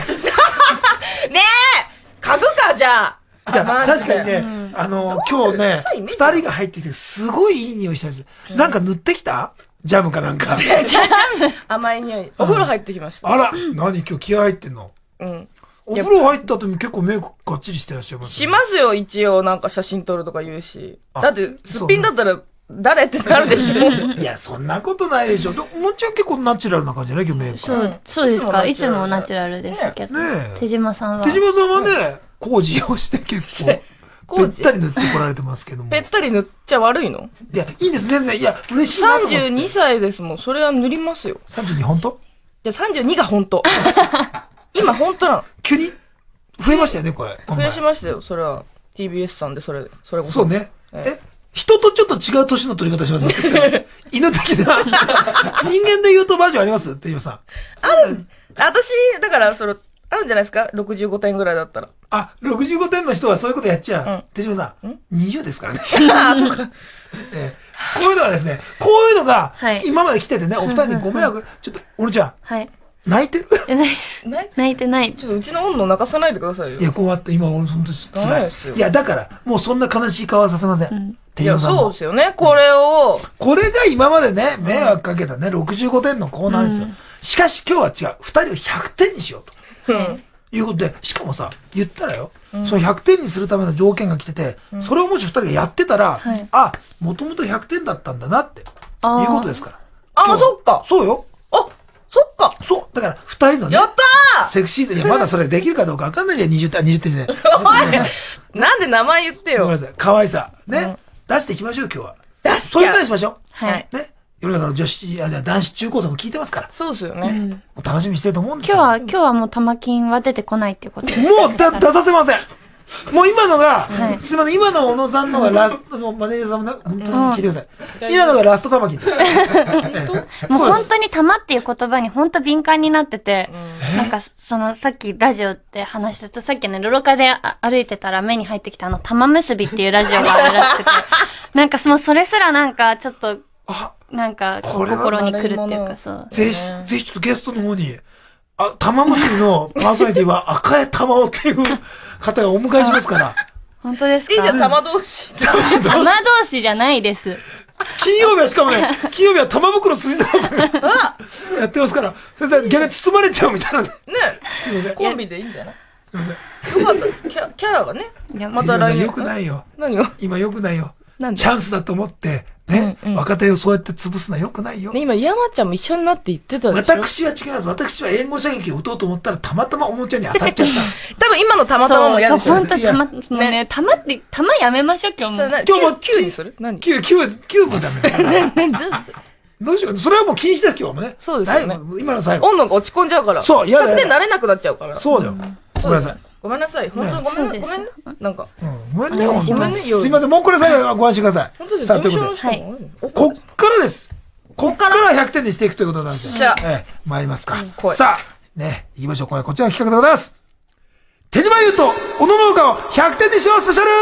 え嗅ぐか、じゃあ。 いや、 マジで確かにね、あの、今日ね、 臭いイメージ二人が入ってきて、すごいいい匂いしたんです。なんか塗ってきた？ジャムかなんか。 甘い匂い。お風呂入ってきました。 あら、何今日気合入ってんの？ うん。 お風呂入った後に結構目がっちりしてらっしゃいますしますよ、一応。なんか写真撮るとか言うし。 あだって、すっぴんだったら、誰ってなるでしょ。 いや、そんなことないでしょ。でも、もっちゃん結構ナチュラルな感じじゃない今日メイク。ねそう、そうですか。いつもナチュラルですけど。 え。 手島さんは。 手島さんはね、工事をして結構、ぺっ工事たり塗ってこられてますけども。 ぺったり塗っちゃ悪いの？ いや、いいんです、全然。いや、嬉しいなと思って。 さんじゅうにさいですもん。それは塗りますよ。 さんじゅうに本当？ いや、さんじゅうにが本当。今本当なの。 急に増えましたよね、これ。 増やしましたよ、それは。ティービーエス さんで、それ、それこそ。 そうね。 ええ、人とちょっと違う年の取り方しますね。犬的な。人間で言うとバージョンあります手島さん。 ある、私、だから、その、あるんじゃないですか ?ろくじゅうごてんぐらいだったら。 あ、ろくじゅうごてんの人はそういうことやっちゃう。 うん手島さん、にじゅうですからね。 ああ、そうか。 えーこういうのがですね、こういうのがはい、 今まで来ててね、お二人にご迷惑、ちょっと、おのちゃん、 はい。 泣いてるえ、ないです。 ね泣いてない。 ちょっとうちの女泣かさないでくださいよ。 いや、こうやって今、俺本当に辛いダメですよ。 いや、だから、もうそんな悲しい顔はさせません。 ん手いや、そう島さんもですよね。これを、 これが今までね、迷惑かけたね、ろくじゅうごてんのコーナーですよ。しかし今日は違う。二人をひゃくてんにしようと。 うん。 いうことで、しかもさ、言ったらよ、そのひゃくてんにするための条件が来てて、それをもし二人がやってたら、 はいあ、もともとひゃくてんだったんだなって、いうあーことですから。 ああ、 今日そっか。 そうよ。 あ、そっか。 そう。だから、二人のね、 やったーセクシー、いや、まだそれできるかどうかわかんないじゃん、にじゅってん、にじゅってんじゃない。 おいなんで名前言ってよ。 ごめんなさい。可愛さ。ね。出していきましょう、今日は。 出しそういうちゃう。 話しましょはい。 う。ね。世の中の女子、いや、男子中高生も聞いてますから。 そうですよね。 もう楽しみにしてると思うんですよ。 今日は、今日はもう玉金は出てこないっていうことです。 もうだ、出させません。もう今のが、 はいすいません、今の小野さんのがラスト、もうマネージャーさんもね、本当に聞いてください。今のがラスト玉金です。ええもうそうです。 本当に玉っていう言葉に本当敏感になってて、なんかそのさっきラジオって話したと、さっきね、ルロカであ歩いてたら目に入ってきたあの玉結びっていうラジオがあるらしくて、なんかそのそれすらなんかちょっと、 あ、 なんかこれは心に来るっていうかそう。 ぜひ、ぜひちょっとゲストの方に、あ、玉結びのパーソナリティは赤江玉緒っていう方がお迎えしますから。 本当ですか？ いいじゃん、玉同士。 玉同士じゃないです。 金曜日はしかもね、金曜日は玉袋辻玉さんがやってますから、それで逆に包まれちゃうみたいなんで。 ねすいません。 コンビでいいんじゃないすいません。 よかった。キャキャラがね。 いやまた来年。 よくないよ。 何が今よくないよ。 なんでチャンスだと思って、ね、 うんうん若手をそうやって潰すのはよくないよ。 ね、今、山ちゃんも一緒になって言ってたでしょ私は違います。私は援護射撃を打とうと思ったら、たまたまおもちゃに当たっちゃった。 多分今のたまたまも嫌でしょそう、本当いや玉、もうね、玉って、玉やめましょう、今日も。 それ何今日もキュキュウにする何キュー、キュー、キューブダメ。 ずずどうしよう。それはもう禁止です、今日もね。 そうですよねはいもう今の最後。 温度が落ち込んじゃうから。 そう嫌だひゃくてんなれなくなっちゃうから。 そうだよ。ごめんなさい。 ごめんなさい。本当にごめんね。 そうですごめんね。なんか。 うん、ごめんね、本お願いします当に。 ごめんねよすいません、もうこれ最後ご安心ください。 本当です。 さあ、 事ということで、 務所の人もおこっからです。こっからひゃくてんにしていくということなんですよ。 よっしゃええ、参りますか。 来いさあ、ね、行きましょう。これ、こちらの企画でございます。手島優と、小野農家をひゃくてんにしようスペシャル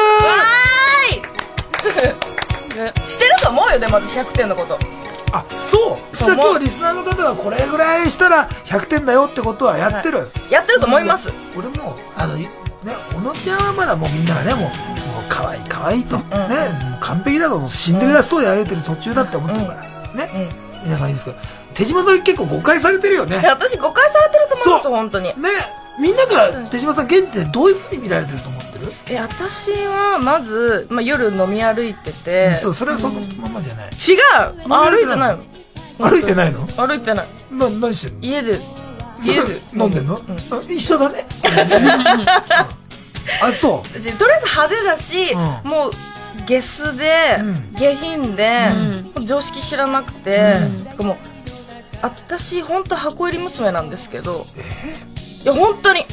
はーいしてると思うよ、でも私ひゃくてんのこと。 あ、そう。じゃあ今日リスナーの方がこれぐらいしたらひゃくてんだよってことはやってる。 やってると思います。 俺も、あの、ね、小野ちゃんはまだもうみんながね、もう、もう可愛い可愛いと。ね、もう完璧だと、もうシンデレラストーリー歩いてる途中だって思ってるから。ね。皆さんいいですか？手島さん結構誤解されてるよね。 私誤解されてると思います、 そう本当に。 ね。みんなから手島さん現地でどういう風に見られてると思ってる？ え、私は、まず、まあ、夜飲み歩いてて。 そう、それはそのままじゃない。 違う歩いてないの。 歩いてないの？ 歩いてない。 な、何してんの？ 家で、家で。 飲んでんの？あ一緒だね。あ、そう。 とりあえず派手だし、 うんもう、ゲスで、 うん下品で、常識知らなくて、てかもう、私、ほんと箱入り娘なんですけど、いや、本当に。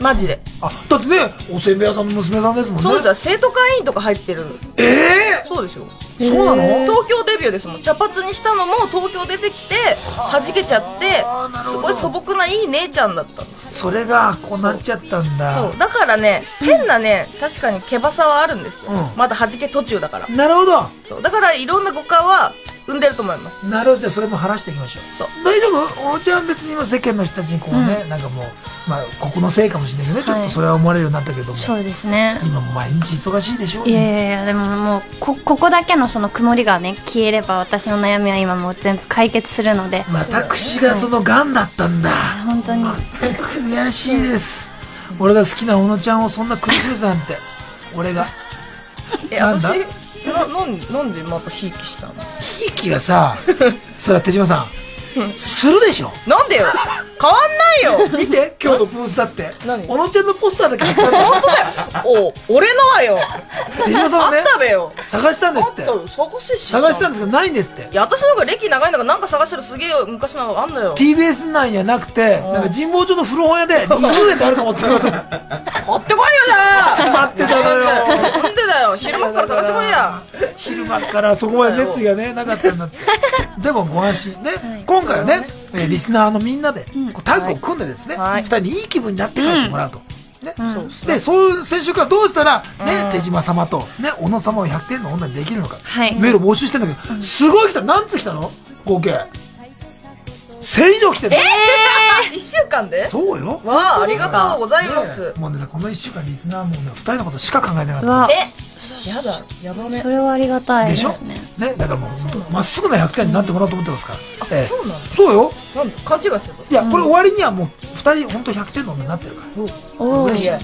マジで。 あ、だってね、おせんべい屋さんの娘さんですもんね。 そうですよ、生徒会員とか入ってる。 ええそうですよ。 そうなの？ 東京デビューですもん。茶髪にしたのも東京出てきて弾けちゃってすごい素朴ないい姉ちゃんだったんです。 それがこうなっちゃったんだ。 そうだからね、変なね、確かに毛バサはあるんですよ、 うん、 まだ弾け途中だから。 なるほど。 そうだからいろんな誤解は生んでると思います。 なるほど。じゃあそれも晴らしていきましょう。そう大丈夫？おのちゃん別に今世間の人たちにこうね、うん、なんかもうまあここのせいかもしれないけどね、ちょっとそれは思われるようになったけども、はい、 そうですね。 今も毎日忙しいでしょ。 いやいやいや、でももうこここだけのその曇りがね消えれば私の悩みは今もう全部解決するので。 私がそのガンだったんだ、 はい、本当に悔しいです、うん、俺が好きな小野ちゃんをそんな苦しめてなんて俺がえ、私な、なんで、なんでまたひいきしたの？ ひいきがさそれは手島さんするでしょ。 なんでよ、変わんないよ。 見て今日のブースだって何？ 小野ちゃんのポスターだけ貼ってある。 本当だよ。お、俺のはよ。 手島さんはね、 あったべよ。 探したんですって。 あったよ、探せし。 探したんですけどないんですって。 いや、私の方が歴長いんだからなんか探したらすげえ昔のあんだよ。 ティービーエス 内にはなくて、なんか神保町の古本屋でにじゅうえんであるかもって言います。買ってこいよじゃあ。 決まってたのよ。 なんでだよ。昼間から探してこいや。 昼間からそこまで熱意がねなかったんだって。でもご安心ね。今回はね、リスナーのみんなでタッグを組んでですね、二人にいい気分になって帰ってもらうと。ね、でそういう先週からどうしたらね、手島様とね小野様をひゃくてんの女にできるのか、メール募集してんだけど、すごい来た。何つ来たの合計せん以上来てる。 ええ、いっしゅうかんで？ そうよ。 わあ、ありがとうございます。 もうね、このいっしゅうかんリスナーもね、ふたりのことしか考えてなかった。 え、やだ、やばめ。 それはありがたいですね。 でしょ？ね、だからもうまっすぐなひゃくてんになってもらおうと思ってますから。 あ、そうなの？ そうよ。 なんで勘違いしてた？ いや、これ終わりにはもうふたり本当ひゃくてんの女になってるから。 おお、嬉しい。うん。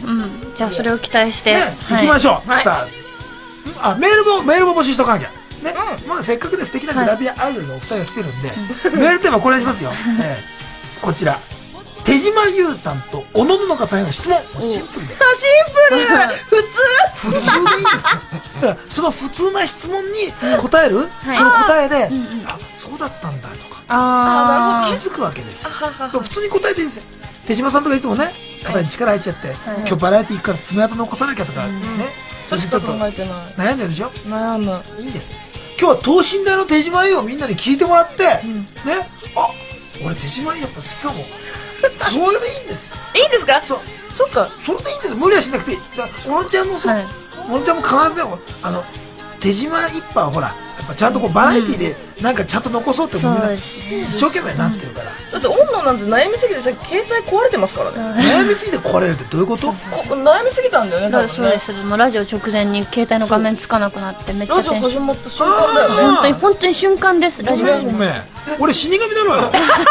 じゃあそれを期待して行きましょう。さあ、あ、メールもメールも募集しとかなきゃ。ね、まあせっかくで素敵なグラビアアイドルのお二人が来てるんで、メールテーマこれにしますよ。こちら手島優さんと小野ののかさんへの質問。シンプルで、 シンプル普通普通でいいんですよ。だからその普通な質問に答える、その答えで、あ、そうだったんだとか、 ああ、気づくわけですよ。普通に答えていいんですよ。手島さんとかいつもね、肩に力入っちゃって、今日バラエティー行くから爪痕残さなきゃとかね、そしてちょっと悩んでるでしょ。 悩む。 いいんです。今日は等身大の手島優をみんなに聞いてもらって、ね、あ、俺手島優やっぱ好きかも。それでいいんですよ。 いいんですか？ そう、 そっか。 それでいいんです。無理はしなくていい。だから小野ちゃんもさ、小野ちゃんも必ずね、あの手島一派はほら、やっぱちゃんとこうバラエティーでなんかちゃんと残そうって思う、一生懸命なってるから。 だって女なんて悩みすぎてさ、携帯壊れてますからね。 悩みすぎて壊れるってどういうこと？ 悩みすぎたんだよね。 だからそうです。もうラジオ直前に携帯の画面つかなくなってめっちゃラジオ始まった瞬間だよね。 本当に本当に瞬間です。ラジオ。 ごめんごめん。俺死神だろよ。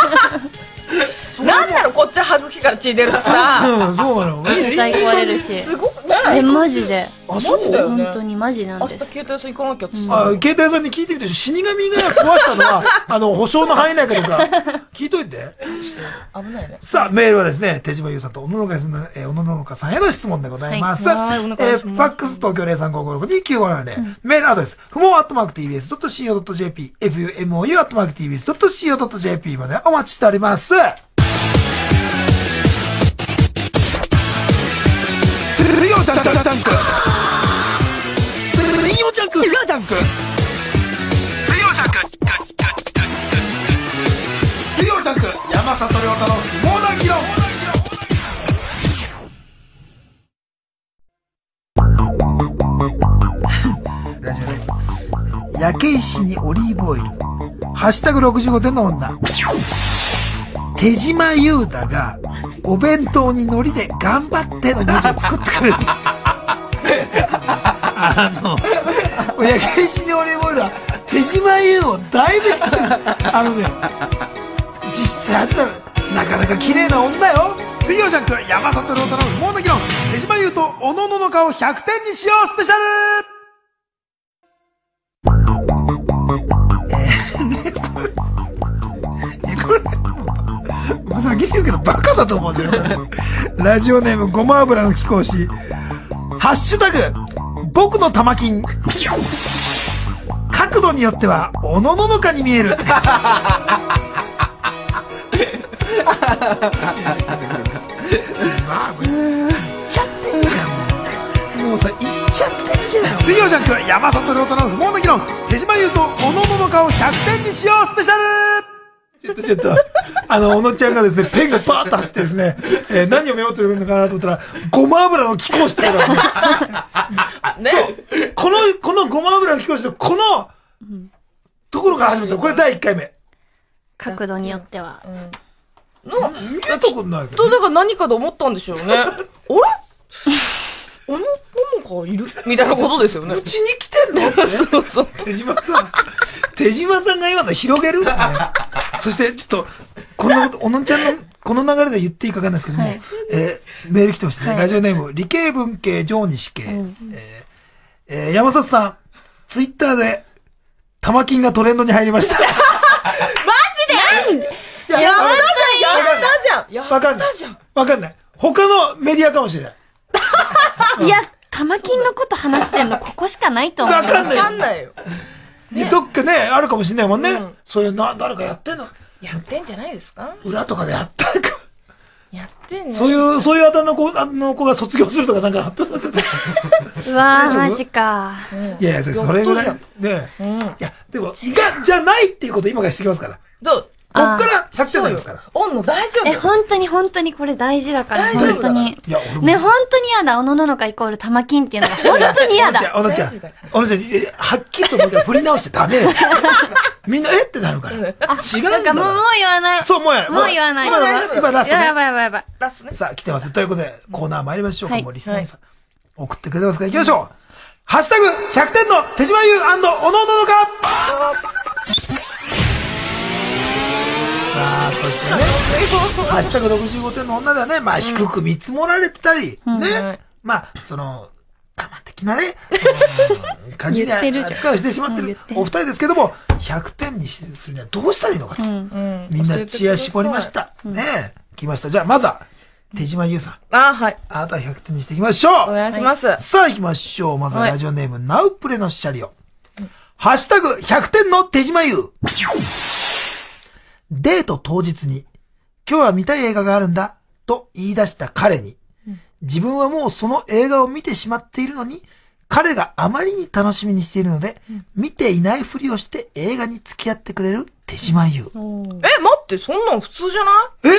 なんなの、こっちは歯茎から血出るしさ。 うん、そうなの。 携帯壊れるし。 すごくない？え、マジで。 あ、マジだよね。本当にマジなんです。 明日携帯屋さん行かなきゃっつって。 あ、携帯屋さんに聞いてみて。死神が壊したのは、あの、保証の範囲内かどうか、聞いといて。 危ないね。 さあ、メールはですね、手島優さんと小野のかさん、えー、小野のかさんへの質問でございます。 はい、 えー、ファックス東京 ゼロさんごごろくにきゅうごよんゼロ、メールアドレス、ふもアットマーク ティービーエスドットシーオードットジェーピー、エフユーエムオーユー アットマーク ティービーエスドットシーオードットジェーピー までお待ちしております。水曜ジャンクジャンク水曜ジャンク水曜ジャンク水曜ジャンク水曜ジャンク山里亮太の不毛な議論。ラジオネーム焼け石にオリーブオイルハッシュタグろくじゅうごてんの女。手島優太がお弁当に海苔で頑張っての文字を作ってくれる。あの焼け石にオリーブオイルは手島優をだいぶあのね、実際あったらなかなか綺麗な女よ。水曜ジャンク山里亮太の不毛な議論。手島優とおののの顔ひゃくてんにしようスペシャル。まあ、先に言うけどバカだと思うんだよ。ラジオネームごま油の貴公子。ハッシュタグ僕の玉金。角度によってはおのののかに見える。 まあ、もう、いっちゃってんじゃん、もう。もうさ、いっちゃってんじゃん。水曜ジャンク、山里亮太の不毛な議論、手島優とおののの顔ひゃくてんにしようスペシャル。ちょっとちょっと、あの、小野ちゃんがですね、ペンがパーッと走ってですね、えー、何をメモってるのかなと思ったら、ごま油の気候してるからね。そう。この、このごま油の気候してる、この、ところから始めた。これだいいっかいめ。 角度によっては。 うん。の見たことないけど、 と、だから何かで思ったんでしょうね。あれあの、桃がいるみたいなことですよね。 うちに来てんのって、ね。 そうそう。 手島さん。手島さんが今の広げる、ね、そして、ちょっと、こんなこと、おのんちゃんの、この流れで言っていいかわかんないですけども、はい、えー、メール来てましたね。はい、ラジオネーム、理系文系上西系。うん、えーえー、山里さん、ツイッターで、玉金がトレンドに入りました。マジでやったじゃんやったじゃんやったじゃんわかんない。他のメディアかもしれない。 いや、玉金のこと話してんのここしかないと思う。 わかんない。 わかんないよ。 ね、どっかね、あるかもしれないもんね。うん、そういう、な、誰かやってんのやってんじゃないですか裏とかでやったんか。 やってんね。 そういう、そういうあだ名の子、あの子が卒業するとかなんか発表されてた。うわー、マジか。 いやいや、それぐらい。ね、うん、いや、でも、が、じゃないっていうこと今からしてきますから。 どうこっからひゃくてんになりますから。 おんの大丈夫。 え、本当に本当にこれ大事だから、本当に。 いや、俺も。 ね、本当に嫌だ。おのののかイコール玉金っていうのが本当に嫌だ。 おのちゃん、おのちゃん、はっきりともう一回振り直しちゃダメよ。みんな、えってなるから。違うんだ。 なんかもう、もう言わない。 そう、もうや。 もう言わない。 今、今ラストね。 やばいやばいやばい。 ラストね。 さあ、来てます。ということで、コーナー参りましょうか。もうリスナーさん。送ってくれてますから、行きましょう。ハッシュタグひゃくてんの手島優&おのののかさあ、こちらね。ハッシュタグろくじゅうごてんの女ではね、まあ低く見積もられてたり、うん、ね。まあ、その、玉的なね、感じに扱いしてしまってるお二人ですけども、ひゃくてんにするにはどうしたらいいのかと。うん、みんな知恵絞りました。うん、ね来ました。じゃあ、まずは、手島優さん。 あ、はい。 あなたはひゃくてんにしていきましょう。 お願いします。 さあ行きましょう。まずはラジオネーム、はい、ナウプレのシャリオ。ハッシュタグひゃくてんの手島優。デート当日に、今日は見たい映画があるんだ、と言い出した彼に、自分はもうその映画を見てしまっているのに、彼があまりに楽しみにしているので、見ていないふりをして映画に付き合ってくれる手島優。 え、待って、そんなん普通じゃない？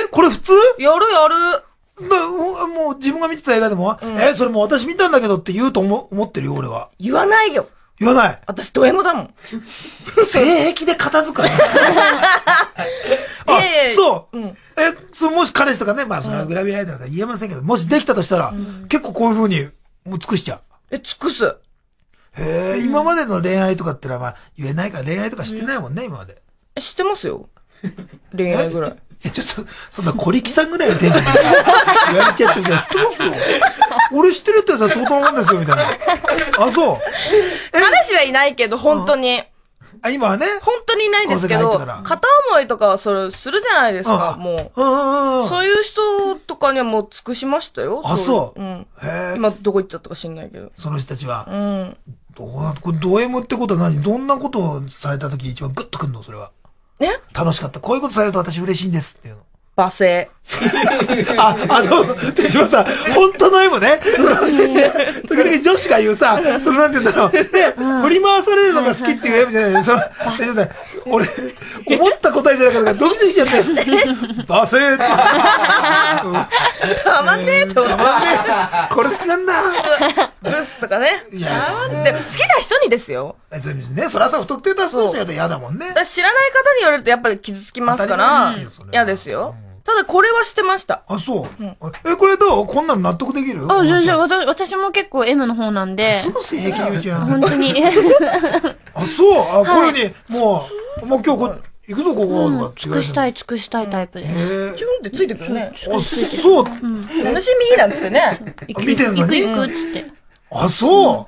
え、これ普通？ やるやる。 だもう自分が見てた映画でも、うん、え、それもう私見たんだけどって言うと思思ってるよ、俺は。 言わないよ。 言わない。 私ド M だもん。 性癖で片付くね。あ、そう。うん、え、そもし彼氏とかね、まあそれはグラビアアイドルとか言えませんけど、もしできたとしたら、うん、結構こういう風に、もう尽くしちゃう。 え、尽くす。 へえ、うん、今までの恋愛とかってのはまあ言えないから恋愛とかしてないもんね、うん、今まで。 え、知ってますよ。恋愛ぐらい。 え、ちょっと、そんな小力さんぐらいのテンションで言われちゃってるじゃん。知ってますよ。俺知ってるってやつは相当なもんですよ、みたいな。あ、そう。 彼氏はいないけど、本当に。 あ、今はね。 本当にいないですけど、片思いとかはそれするじゃないですか、もう。そういう人とかにはもう尽くしましたよ。 あ、そう。 うん。へ今どこ行っちゃったか知んないけど。 その人たちは。 うん。 どうな、これド M ってことは何？どんなことをされた時一番グッとくんのそれは。 ね？ 楽しかった。こういうことされると私嬉しいんですっていうの。 罵声。 あ、あの、手島さん、本当の M ね。その、時々女子が言うさ、そのなんて言うんだろう。で、振り回されるのが好きっていう M じゃない。その、手島さん、俺、思った答えじゃなかったからドキドキしちゃって。罵声って。 たまんねえと思う。 たまんねえ。これ好きなんだ。 ブスとかね。 いや、 でも好きな人にですよ。 そうね、そらさ、不特定多数の人やったら嫌だもんね。 知らない方に言われるとやっぱり傷つきますから、嫌ですよ。ただこれはしてました。 あ、そう。うん、え、これどう？こんなの納得できる？ あ、全然、私も結構 M の方なんで。 すぐ性癖言うじゃん。 本当に。 あ、そう。あ、こういうふうに、もう、もう今日こ、行くぞ、ここ、とか。 尽くしたい、尽くしたいタイプで。 へぇ。自分でついてくるね。 あ、そう。楽しみなんつってね。 見てんのに？ 行く行くっつって。 あ、そう。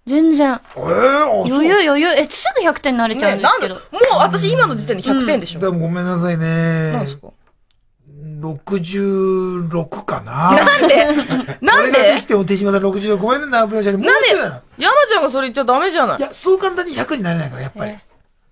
全然。 えぇ、 余裕余裕。え、すぐひゃくてんになれちゃうんですけど。もう私今の時点でひゃくてんでしょ。 でもごめんなさいね。 何ですか？ ろくじゅうろくかな。 なんでなんで俺ができても手島さんろくじゅうろく。ごめんね、ナブラちゃんに。 なんで山ちゃんがそれ言っちゃダメじゃない。 いや、そう簡単にひゃくになれないから、やっぱり。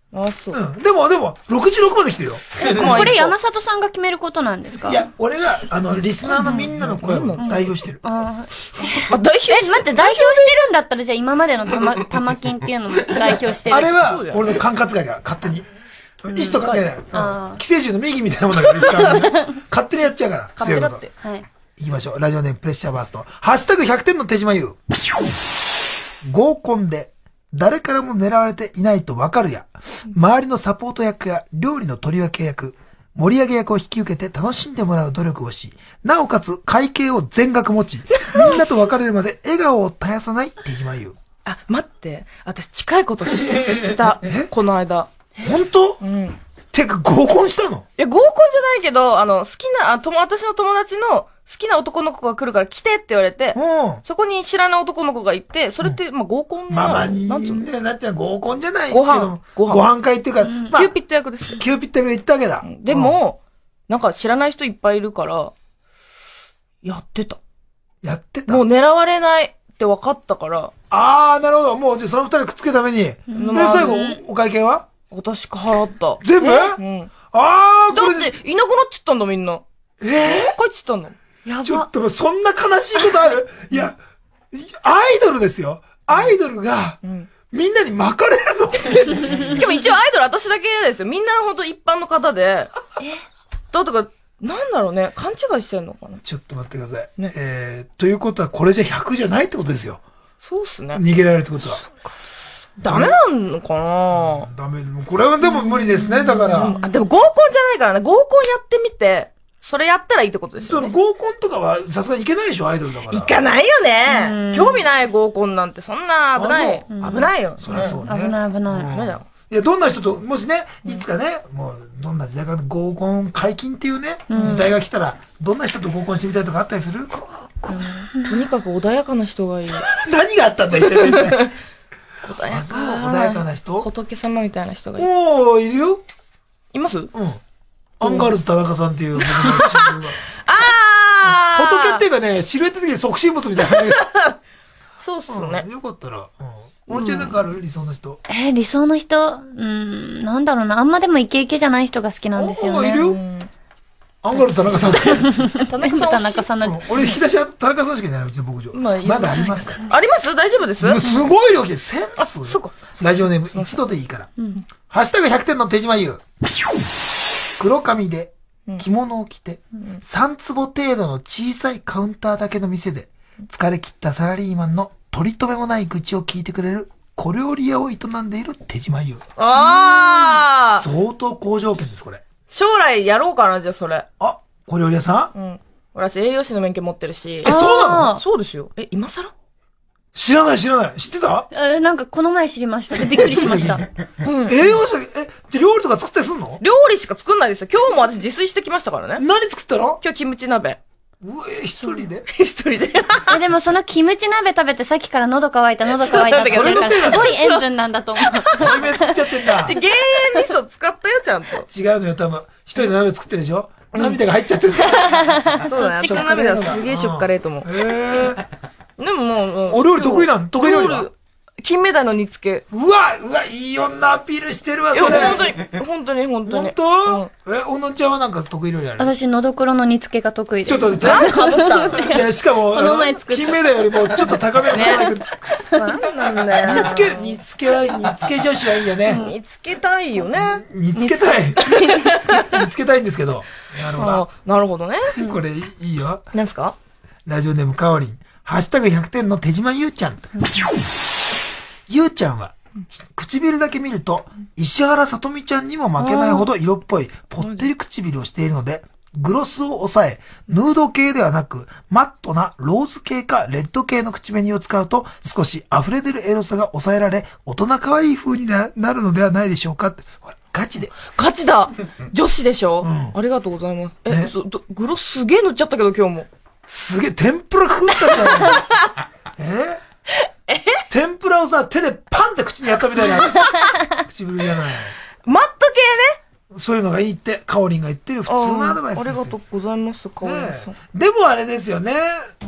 あ、そう。 うん。でも、でも、ろくじゅうろくまで来てるよ。 これ山里さんが決めることなんですか？ いや、俺が、あの、リスナーのみんなの声を代表してる。 ああ、代表え、待って、代表してるんだったら、じゃあ今までのたま、たま金っていうのも代表してる。 あれは、俺の管轄外が勝手に。意思と関係ない。うん寄生獣の右みたいなもんだから、リスナーが勝手にやっちゃうから。 勝手だって。 はい。 行きましょう。ラジオネームプレッシャーバースト。ハッシュタグひゃくてんの手島優。合コンで、誰からも狙われていないとわかるや、周りのサポート役や料理の取り分け役、盛り上げ役を引き受けて楽しんでもらう努力をし、なおかつ会計を全額持ち、みんなと別れるまで笑顔を絶やさない手島優。 あ、待って。私近いことした。この間。 本当？ うん。 てか合コンしたの？ いや、合コンじゃないけど、あの、好きな、あ、友、私の友達の好きな男の子が来るから来てって言われて、 うん。 そこに知らない男の子がいて、それって、まあ、合コンまあまあ、になんつうのね、なっちゃん合コンじゃないけど、 ご飯ご飯ご飯会っていうか、まあ、 キューピッド役ですよ。 キューピッド役で行ったわけだ。 でも、なんか知らない人いっぱいいるから、やってた。 やってた。 もう狙われないって分かったから、 あー、なるほど。もう、じゃあその二人くっつけるために。で、最後、お会計は私が払った。 全部うん。 あー、これだって、いなくなっちゃったんだ、みんな。 え帰っちゃったんだ。 やば。 ー、ちょっと、そんな悲しいことあるいや、アイドルですよ。アイドルが、みんなに巻かれるの。 しかも一応アイドル私だけですよ。みんなほんと一般の方で。えだとか、なんだろうね。勘違いしてんのかな。 ちょっと待ってください。 ねえー、ということは、これじゃひゃくじゃないってことですよ。 そうっすね。 逃げられるってことは。 ダメなのかな、 ダメ。これはでも無理ですね、だから。 あ、でも合コンじゃないからね。合コンやってみて、それやったらいいってことですよね。 その合コンとかはさすがに行けないでしょ、アイドルだから。 行かないよね。興味ない合コンなんて、そんな危ない。危ないよ。 そりゃそうね。 危ない危ない。 ダメだよ。 いや、どんな人と、もしね、いつかね、もう、どんな時代かの合コン解禁っていうね、時代が来たら、どんな人と合コンしてみたいとかあったりする？ とにかく穏やかな人がいい。 何があったんだ、一体。 穏やあそうか穏やかな人仏様みたいな人がいい。 おー、いるよ。 いますうん。アンガールズ田中さんっていう僕の親友が。 あー仏っていうかね、シルエット的に即身仏みたいな感じ。 そうっすねうん。よかったら。うん。おうちはなんかある理想の人。 えー理想の人、うーん、なんだろうな。あんまでもイケイケじゃない人が好きなんですよね。 おーいるよ。アンガールズ田中さん。 田中さん田中さんなんて。 俺引き出しは田中さんしかいないの、うちの牧場。 まあいいよまだありますから。 あります大丈夫ですもうすごい量来て、センあ、 ス。 そうか。 ラジオネーム一度でいいから。ハッシュタグひゃくてんの手島優。黒髪で着物を着て、さん坪程度の小さいカウンターだけの店で、疲れ切ったサラリーマンの取り留めもない愚痴を聞いてくれる小料理屋を営んでいる手島優。 ああ相当好条件です、これ。 将来やろうかな、じゃあそれ。 あ、小料理屋さん、 うん。俺私栄養士の免許持ってるし。 え、そうなのあそうですよ。え、今更知らない知らない。知ってたえーなんかこの前知りました。でびっくりしました。 栄養士、え、じゃあ料理とか作ったりすんの料理しか作んないですよ。今日も私自炊してきましたからね。 何作ったの今日キムチ鍋。 うえ、一人で一人で。 え、でもそのキムチ鍋食べてさっきから喉乾いた喉乾いたって言ってるからすごい塩分なんだと思う。 そういう作っちゃってんだ。 で、減塩味噌使ったよ、ちゃんと。 違うのよ、多分。一人で鍋作ってるでしょ、涙が入っちゃってる。 そうだね。私の涙はすげえしょっかれーと思う。 ええ。 でももう、うんお料理得意なの？得意料理は？ 金目鯛の煮付け。 うわうわ、いい女アピールしてるわ、 いや、 それ。 本当に、本当に、本当に。 本当？え、おのちゃんはなんか得意料理ある？ 私、のどくろの煮付けが得意です。 ちょっと、 なんでかぶったのいや、しかも、 この前作った金目鯛よりもちょっと高めの皿だけど、 なんなんだよ。 煮つけ、煮つけは、煮つけ女子はいいよね。 煮付けたいよね。 煮つけたい。煮つけたいんですけど。なるほあど。 なるほどね。 これいいよ。 なんすかラジオネームかおりん。ハッシュタグひゃくてんの手島ゆうちゃん。ゆうちゃんは、唇だけ見ると、石原さとみちゃんにも負けないほど色っぽい、ぽってり唇をしているので、グロスを抑え、ヌード系ではなく、マットなローズ系かレッド系の口紅を使うと、少し溢れ出るエロさが抑えられ、大人可愛い風にななるのではないでしょうかって。ほら、ガチで。 ガチだ女子でしょ、 んありがとうございます。え、 ねそどグロスすげえ塗っちゃったけど今日も。 すげえ、天ぷら食ったみたいな。ええ天ぷらをさ、手でパンって口にやったみたいな唇じゃない。 マット系ねそういうのがいいって、カオリンが言ってる普通のアドバイスですよ。 ありがとうございます、かわいねさん。 えでもあれですよね。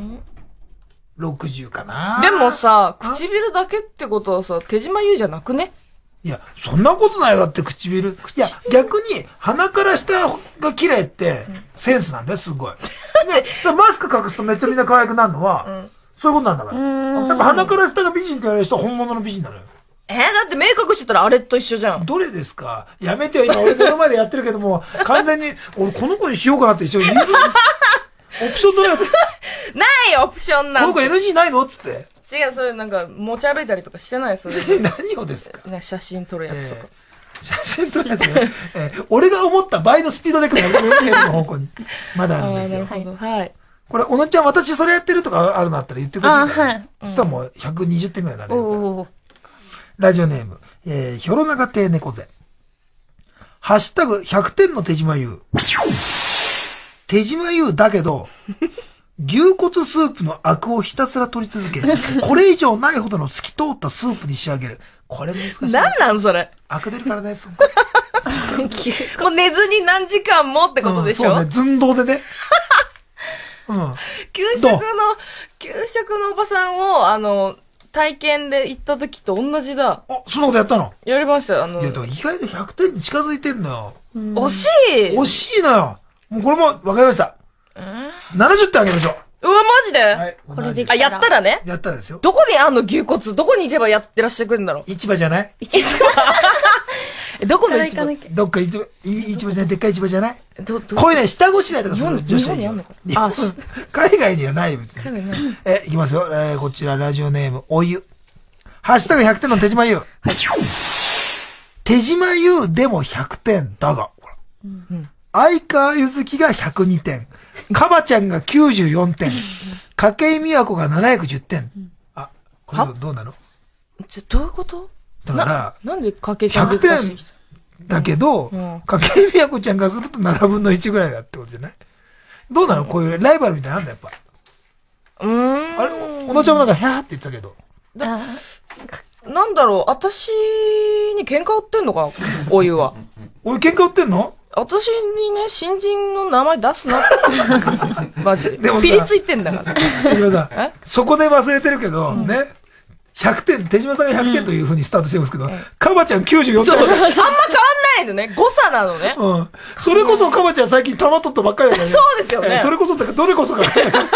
ろくじゅうかな。 でもさ、唇だけってことはさ、手島優じゃなくねいや、そんなことないよ。だって唇。いや、逆に、鼻から下が綺麗って、センスなんだよ、すごい。ね、マスク隠すとめっちゃみんな可愛くなるのは、うん、そういうことなんだから。やっぱ鼻から下が美人って言われる人は本物の美人なのよ。 えー、だって目隠してたらあれと一緒じゃん。 どれですか？やめてよ、今俺目の前でやってるけども、完全に、俺この子にしようかなって一緒に言う。オプション取るやつ。 ないオプションなんて。 この子 エヌジー ないのつって。 違う、そういうなんか持ち歩いたりとかしてないそれ。 何をですか？ な写真撮るやつとか。 えー、写真撮るやつね。えー、俺が思った倍のスピードで来るの方向に。まだあるんですよ。 なるほど。はい。 これ、小野ちゃん私それやってるとかあるのあったら言ってくれる。 あ、はい。 そしたらもうひゃくにじゅってんぐらいになる。おー。ラジオネーム、えー、ひょろなが亭猫背。ハッシュタグひゃくてんの手島優。手島優だけど、牛骨スープのアクをひたすら取り続け、これ以上ないほどの透き通ったスープに仕上げる。これ難しい。 なんなんそれ。 アク出るからね、すっごい。 もう寝ずに何時間もってことでしょ、うん、 そうね、寸胴でね。うん。 給食の、給食のおばさんを、あの、体験で行った時と同じだ。 あ、そんなことやったの？ やりましたよ、あの。 いや、だから意外とひゃくてんに近づいてんのよ。 惜しい惜しいのよ。もうこれも分かりました。ななじゅってんあげましょう。 うわ、マジで？ はい。 これできあ、やったらね。 やったらですよ。 どこにあんの牛骨？どこに行けばやってらっしゃるんだろう？ 市場じゃない？ 市場どこの市場？ どっか市場、市場じゃない？でっかい市場じゃない？ ど、どこういうね、下ごしらえとかする女子日本にあんのかあ、海外にはない別に。 海外にない。 え、いきますよ。えー、こちらラジオネーム、お湯。ハッシュタグひゃくてんの手島優。はい。手島優でもひゃくてんだが、うん、相川ゆずきがひゃくにてん。かばちゃんがきゅうじゅうよんてん。筧美和子がななひゃくじゅってん。あ、これどうなの？ じゃ、どういうこと？ だから、 な、なんで筧ちゃんひゃくてんだけど、筧美和子ちゃんがするとななぶんのいちぐらいだってことじゃない？どうなの？こういうライバルみたいなのあんだやっぱ。 うーん。 あれ、小野ちゃんもなんか、ひゃーって言ってたけど。 なんだろう、私に喧嘩売ってんのかなお湯は。 お湯喧嘩売ってんの？ 私にね、新人の名前出すな。マジで。 でもさピリついてんだから。 手島さん、そこで忘れてるけど、うん、ね。ひゃくてん、手島さんがひゃくてんという風にスタートしてますけど、かばちゃんきゅうじゅうよんてん。 そう、あんま変わんないのね。誤差なのね。 うん。それこそかばちゃん最近玉取ったばっかりだよね。 そうですよね。 えー、それこそ、だからどれこそか。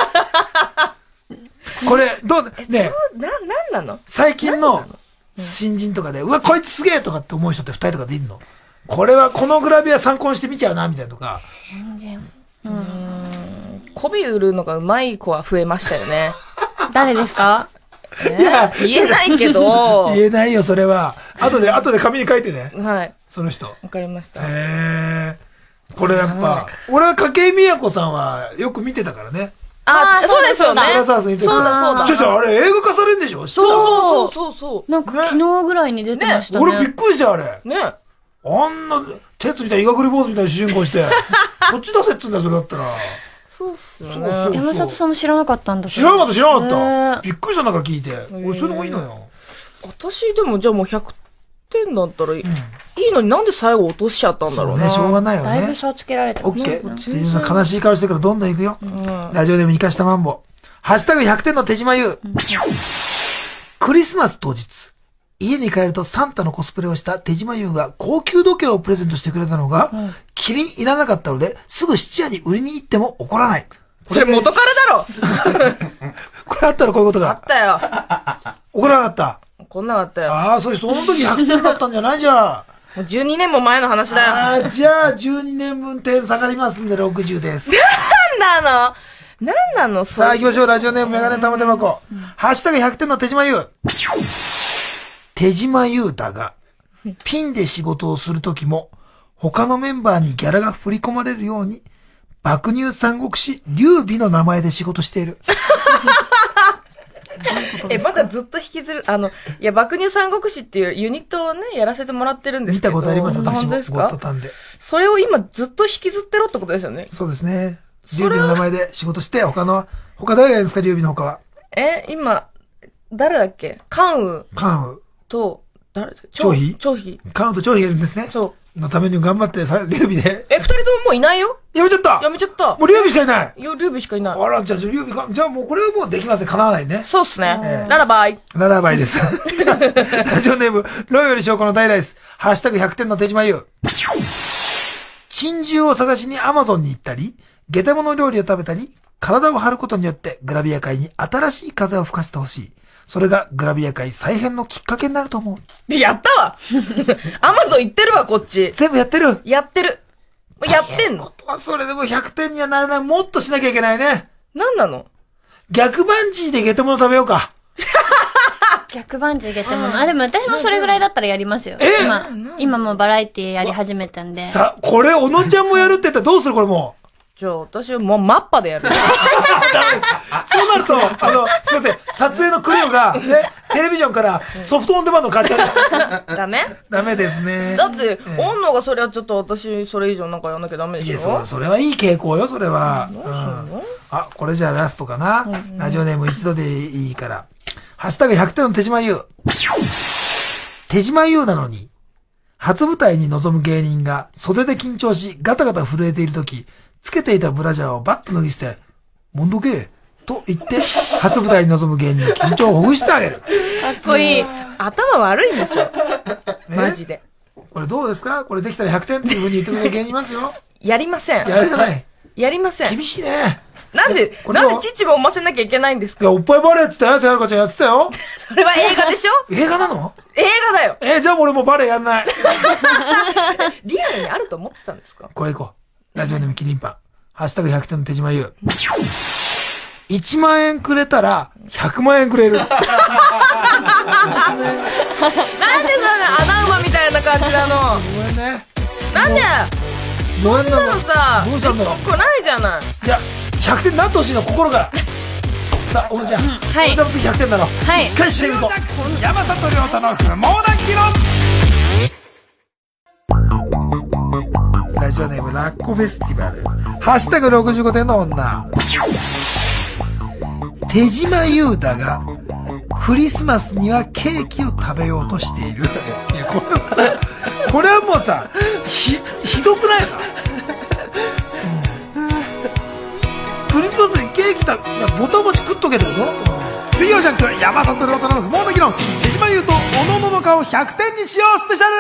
これ、どう、ね。 な、なんなの？ 最近の新人とかで、うわ、こいつすげえとかって思う人ってふたりとかでいんの？これはこのグラビア参考にしてみちゃうな、みたいなとか。 全然。うーん。媚び売るのが上手い子は増えましたよね。 誰ですか？ いや、 言えないけど。 言えないよ、それは。後で、後で紙に書いてね。 はい。 その人。 わかりました。 へー。これやっぱ、俺は筧美和子さんはよく見てたからね。 ああ、そうですよね。 そうだそうだ。ちょちょ、あれ映画化されんでしょ？ そうそうそうそう。 なんか昨日ぐらいに出てましたね。 俺びっくりした、あれ。 ね。 あんな、鉄みたいな、医学リ坊主みたいな主人公して、こっち出せっつうんだよ、それだったら。 そうっすね。 そうそうそう。 山里さんも知らなかったんだ。 知らなかった、知らなかった。びっくりしたんだから聞いて。俺、そういうのがいいのよ。 私でも、じゃあもうひゃくてんだったらいいのになんで最後落としちゃったんだろうね。 しょうがないよね。 だいぶ差つけられた。 オッケー。手島さん悲しい顔してるからどんどん行くよ。ラジオでも生かしたマンボ。ハッシュタグひゃくてんの手島優。クリスマス当日。家に帰るとサンタのコスプレをした手島優が高級時計をプレゼントしてくれたのが、気に入らなかったので、すぐ質屋に売りに行っても怒らない。 それ元からだろこれあったらこういうことが。 あったよ。 怒らなかった。 怒んなかったよ。 ああ、それその時ひゃくてんだったんじゃないじゃん。 もうじゅうにねんも前の話だよ。 ああ、じゃあじゅうにねんぶん点下がりますんでろくじゅうです。 なんなのなんなのさあ行きましょう。ラジオネームメガネ玉手箱。ハッシュタグひゃくてんの手島優。手島優だが、ピンで仕事をするときも、他のメンバーにギャラが振り込まれるように、爆乳三国志、劉備の名前で仕事している。 え、まだずっと引きずる、あの、いや、爆乳三国志っていうユニットをね、やらせてもらってるんですけど。 見たことあります、私も。 本当ですか？ ゴッドタンで。 それを今ずっと引きずってろってことですよね。 そうですね。劉備の名前で仕事して、他の、他誰がいるんですか、劉備の他は。 え、今、誰だっけ関羽。 関羽。 と、 誰張飛張飛。 カウント張飛がいるんですね。 そう。 のために頑張ってさ、劉備で。 え、二人とももういないよ。 やめちゃったやめちゃった。 もう劉備しかいない。 いや、劉備しかいない。 あら、じゃあ、劉備か、じゃあもうこれはもうできません。叶わないね。 そうっすね。 ええララバイ。 ララバイです。ラジオネーム、ロイより証拠の大ライス。ハッシュタグひゃくてんの手島優。珍獣を探しにアマゾンに行ったり、下駄物料理を食べたり、体を張ることによってグラビア界に新しい風を吹かせてほしい。それがグラビア界再編のきっかけになると思う。 やったわアマゾン行ってるわ、こっち。 全部やってる。 やってる。やってんの。 それでもひゃくてんにはならない。もっとしなきゃいけないね。 なんなの？ 逆バンジーで下駄物食べようか。 逆バンジーゲテモノ。あ、でも私もそれぐらいだったらやりますよ。 え今、今もうバラエティやり始めたんで。 さ、これ、小野ちゃんもやるって言ったらどうするこれもう。 じゃあ、私はもうマッパでやる。 そうなると、あの、すいません、撮影のクルーが、ね、テレビジョンからソフトオンデマンド買っちゃう。 ダメ？ ダメですね。 だって、オンのがそれはちょっと私、それ以上なんかやんなきゃダメでしょ？ いや、そう、それはいい傾向よ、それは。うん。あ、これじゃあラストかな。ラジオネーム一度でいいから。ハッシュタグひゃくてんの手島優。手島優なのに、初舞台に臨む芸人が袖で緊張しガタガタ震えているとき、つけていたブラジャーをバッと脱ぎ捨て、もんどけと言って、初舞台に臨む芸人に緊張をほぐしてあげる。 かっこいい。 頭悪いんでしょマジで。 これどうですか？これできたらひゃくてんっていう風に言ってくれる芸人いますよ。 やりません。 やれない。 やりません。 厳しいね。 なんで、 これなんで父も産ませなきゃいけないんですか？ いや、おっぱいバレーって言ったやつやるかちゃんやってたよ。 それは映画でしょ？ 映画なの？ 映画だよ。 えー、じゃあ俺もうバレーやんない。 リアルにあると思ってたんですか？ これいこう。ラジオネームキリンパン。ハッシュタグひゃくてんの手島優。いちまんえんくれたらひゃくまんえんくれる。なんでそんな穴馬みたいな感じなの？ ごめんね。 なんでそんなのさ、 どうしたんだろう。 できっこないじゃない。 いや、ひゃくてんになってほしいの、心から。さあ、おもちゃん。うん、 はい。 おもちゃんも次ひゃくてんだろ。 はい。 一回締めると。山里亮太の不毛な議論。ラジオネームラッコフェスティバル。ハッシュタグろくじゅうごてんの女。手島優太がクリスマスにはケーキを食べようとしている。いや、これはさ、これはもうさ、ひ、ひどくないか、うん、クリスマスにケーキ食べ、ボタン餅食っとけってこと、うん、水曜ジャンク、山里亮太の不毛な議論、手島優とおののの顔ひゃくてんにしようスペシャ